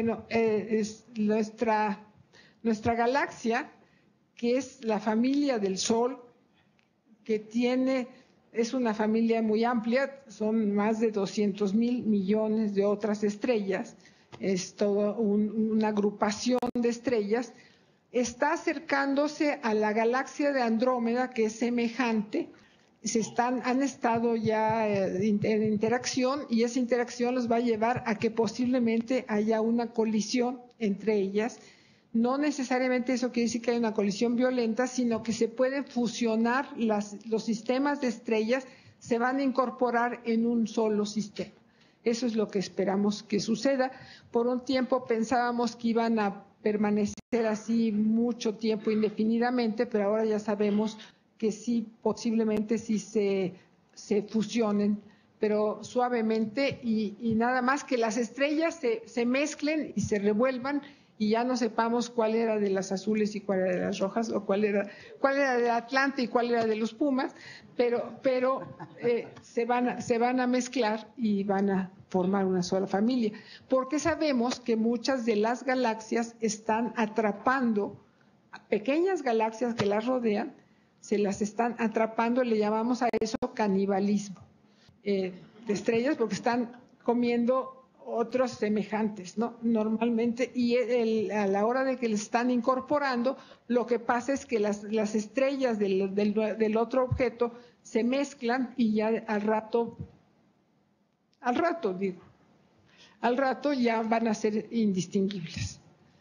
nuestra galaxia, que es la familia del Sol, que es una familia muy amplia, son más de 200,000 millones de otras estrellas. Es toda una agrupación de estrellas, está acercándose a la galaxia de Andrómeda, que es semejante. Han estado ya en interacción, y esa interacción los va a llevar a que posiblemente haya una colisión entre ellas. No necesariamente eso quiere decir que haya una colisión violenta, sino que se pueden fusionar los sistemas de estrellas, se van a incorporar en un solo sistema. Eso es lo que esperamos que suceda. Por un tiempo pensábamos que iban a permanecer así mucho tiempo indefinidamente, pero ahora ya sabemos que sí, posiblemente sí se fusionen, pero suavemente, y nada más que las estrellas se mezclen y se revuelvan, y ya no sepamos cuál era de las azules y cuál era de las rojas, o cuál era del Atlante y cuál era de los Pumas, pero se van a mezclar y van a formar una sola familia, porque sabemos que muchas de las galaxias están atrapando a pequeñas galaxias que las rodean, se las están atrapando, le llamamos a eso canibalismo de estrellas, porque están comiendo otros semejantes, ¿no? Normalmente, y a la hora de que les están incorporando, lo que pasa es que las estrellas del otro objeto se mezclan, y ya al rato Al rato, digo. Al rato ya van a ser indistinguibles.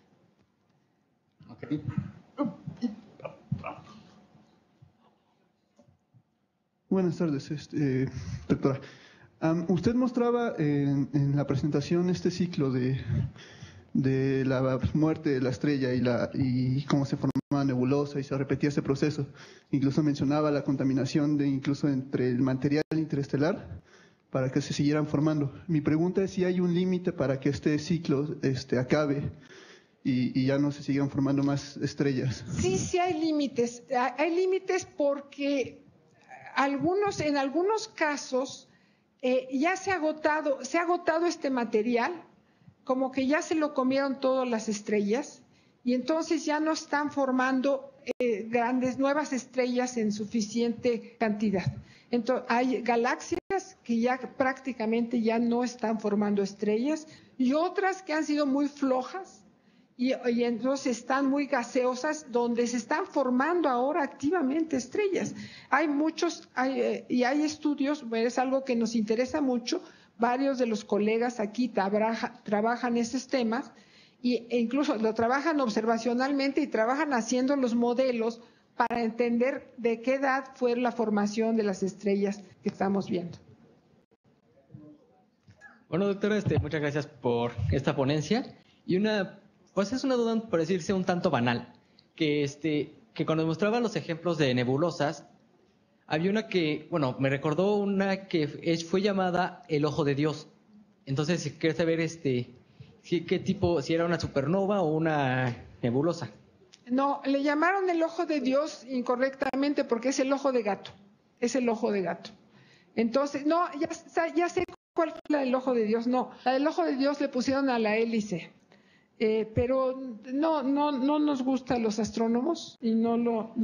Okay. Buenas tardes, doctora. Usted mostraba en la presentación este ciclo de la muerte de la estrella y cómo se formaba nebulosa y se repetía ese proceso. Incluso mencionaba la contaminación incluso entre el material interestelar para que se siguieran formando. Mi pregunta es si hay un límite para que este ciclo acabe y ya no se sigan formando más estrellas. Sí hay límites. Hay límites porque en algunos casos ya se ha agotado este material, como que ya se lo comieron todas las estrellas y entonces ya no están formando nuevas estrellas en suficiente cantidad. Entonces, hay galaxias que ya prácticamente ya no están formando estrellas y otras que han sido muy flojas y entonces están muy gaseosas, donde se están formando ahora activamente estrellas. Hay estudios, es algo que nos interesa mucho. Varios de los colegas aquí trabajan esos temas e incluso lo trabajan observacionalmente y trabajan haciendo los modelos para entender de qué edad fue la formación de las estrellas que estamos viendo. Bueno, doctora, muchas gracias por esta ponencia. Y es una duda, por decirse, un tanto banal, que cuando mostraba los ejemplos de nebulosas, había una que, me recordó una que fue llamada el ojo de Dios. Entonces, quería saber qué tipo, si era una supernova o una nebulosa. No, le llamaron el ojo de Dios incorrectamente porque es el ojo de gato. Es el ojo de gato. Entonces, no, ya sé cuál fue la del ojo de Dios. No, la del ojo de Dios le pusieron a la hélice. Pero no nos gusta a los astrónomos y no lo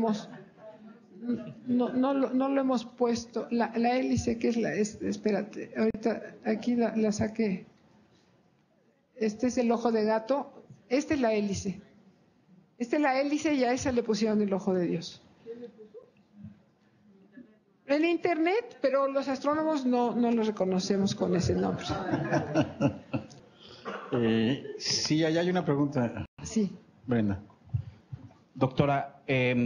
hemos puesto. La hélice, que espérate, ahorita aquí la saqué. Este es el ojo de gato, esta es la hélice. Esta es la hélice y a esa le pusieron el ojo de Dios. En internet, pero los astrónomos no lo reconocemos con ese nombre. Sí, allá hay una pregunta. Sí. Brenda. Doctora,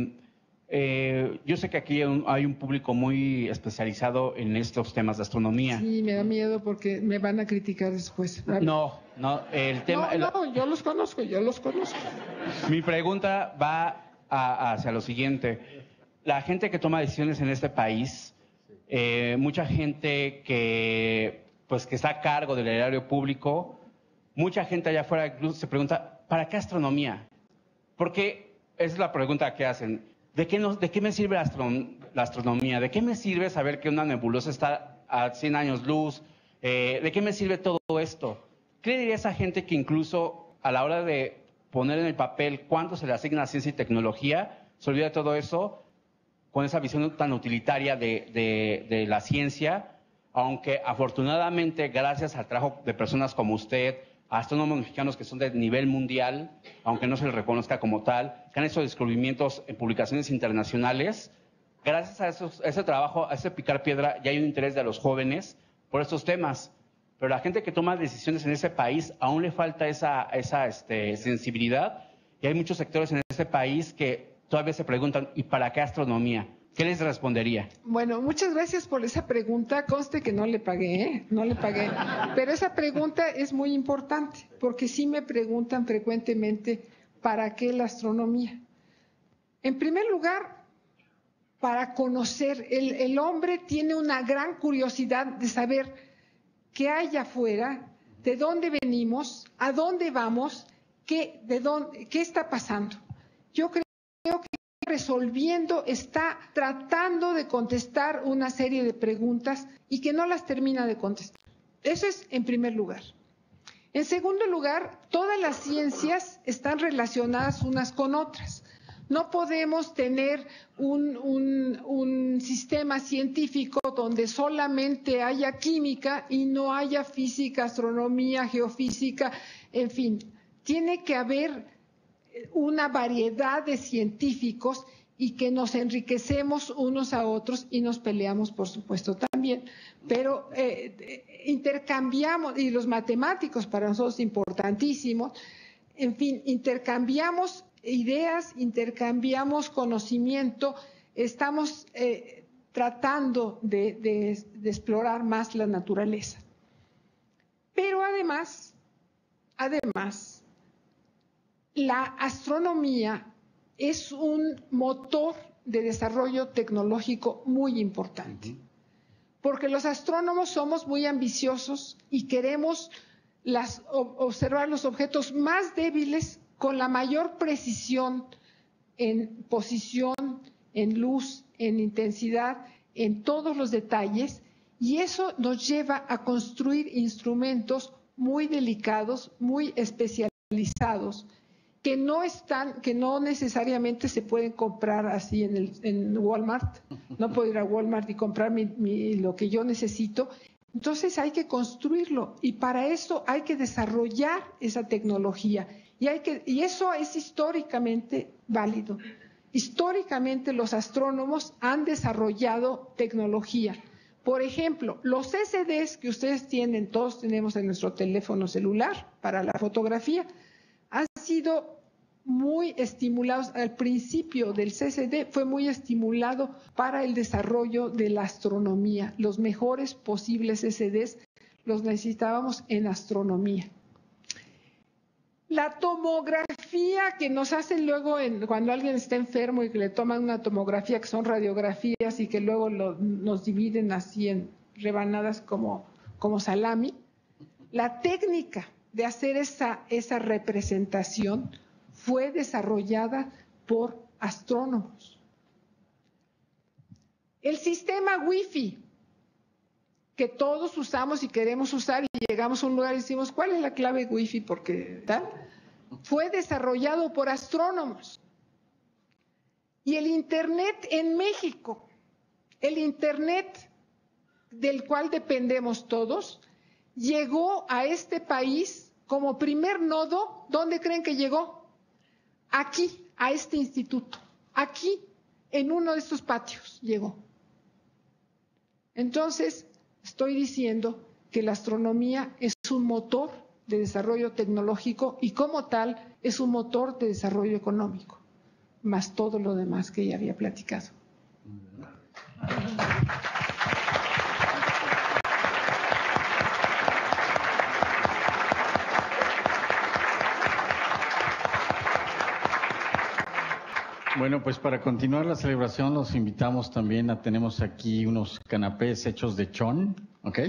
yo sé que aquí hay un público muy especializado en estos temas de astronomía. Sí, me da miedo porque me van a criticar después. No, el tema... No, yo los conozco. Mi pregunta va hacia lo siguiente. La gente que toma decisiones en este país, mucha gente que está a cargo del erario público, mucha gente allá afuera incluso se pregunta, ¿para qué astronomía? Porque esa es la pregunta que hacen. ¿De qué me sirve la astronomía? ¿De qué me sirve saber que una nebulosa está a 100 años luz? ¿De qué me sirve todo esto? ¿Qué le diría a esa gente que incluso a la hora de poner en el papel cuánto se le asigna a ciencia y tecnología, se olvida de todo eso con esa visión tan utilitaria de la ciencia? Aunque afortunadamente, gracias al trabajo de personas como usted, astrónomos mexicanos que son de nivel mundial, aunque no se les reconozca como tal, que han hecho descubrimientos en publicaciones internacionales, gracias a ese trabajo, a ese picar piedra, ya hay un interés de los jóvenes por estos temas. Pero la gente que toma decisiones en ese país aún le falta esa sensibilidad, y hay muchos sectores en ese país que todavía se preguntan, ¿y para qué astronomía? ¿Qué les respondería? Bueno, muchas gracias por esa pregunta. Conste que no le pagué, Pero esa pregunta es muy importante, porque sí me preguntan frecuentemente, ¿para qué la astronomía? En primer lugar, para conocer. El hombre tiene una gran curiosidad de saber qué hay afuera, de dónde venimos, a dónde vamos, qué está pasando. Yo creo que está tratando de contestar una serie de preguntas y que no las termina de contestar. Eso es en primer lugar. En segundo lugar, todas las ciencias están relacionadas unas con otras. No podemos tener un sistema científico donde solamente haya química y no haya física, astronomía, geofísica, en fin. Tiene que haber una variedad de científicos y que nos enriquecemos unos a otros y nos peleamos, por supuesto, también, pero intercambiamos, y los matemáticos para nosotros importantísimos, en fin, intercambiamos ideas, intercambiamos conocimiento, estamos tratando de explorar más la naturaleza. Pero además, la astronomía es un motor de desarrollo tecnológico muy importante, porque los astrónomos somos muy ambiciosos y queremos observar los objetos más débiles con la mayor precisión en posición, en luz, en intensidad, en todos los detalles, y eso nos lleva a construir instrumentos muy delicados, muy especializados, que no necesariamente se pueden comprar así en Walmart. No puedo ir a Walmart y comprar lo que yo necesito. Entonces hay que construirlo, y para eso hay que desarrollar esa tecnología, y eso es históricamente válido. Históricamente los astrónomos han desarrollado tecnología. Por ejemplo, los CCDs que ustedes tienen, todos tenemos en nuestro teléfono celular para la fotografía, han sido muy estimulados. Al principio del CCD fue muy estimulado para el desarrollo de la astronomía. Los mejores posibles CCDs los necesitábamos en astronomía. La tomografía que nos hacen luego cuando alguien está enfermo y que le toman una tomografía, que son radiografías y que luego nos dividen así en rebanadas como salami, la técnica de hacer esa representación fue desarrollada por astrónomos. El sistema Wi-Fi que todos usamos y queremos usar, y llegamos a un lugar y decimos, ¿cuál es la clave Wi-Fi? Porque tal, fue desarrollado por astrónomos. Y el Internet en México, el Internet del cual dependemos todos, llegó a este país como primer nodo. ¿Dónde creen que llegó? Aquí, a este instituto, aquí, en uno de estos patios llegó. Entonces, estoy diciendo que la astronomía es un motor de desarrollo tecnológico y como tal es un motor de desarrollo económico, más todo lo demás que ya había platicado. Bueno, pues para continuar la celebración los invitamos también tenemos aquí unos canapés hechos de chón, ¿ok?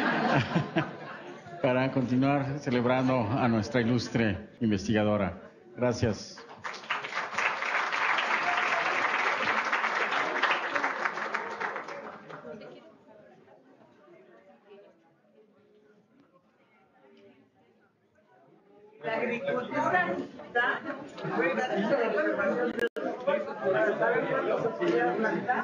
Para continuar celebrando a nuestra ilustre investigadora. Gracias. La agricultura da para saber cuándo se podía plantar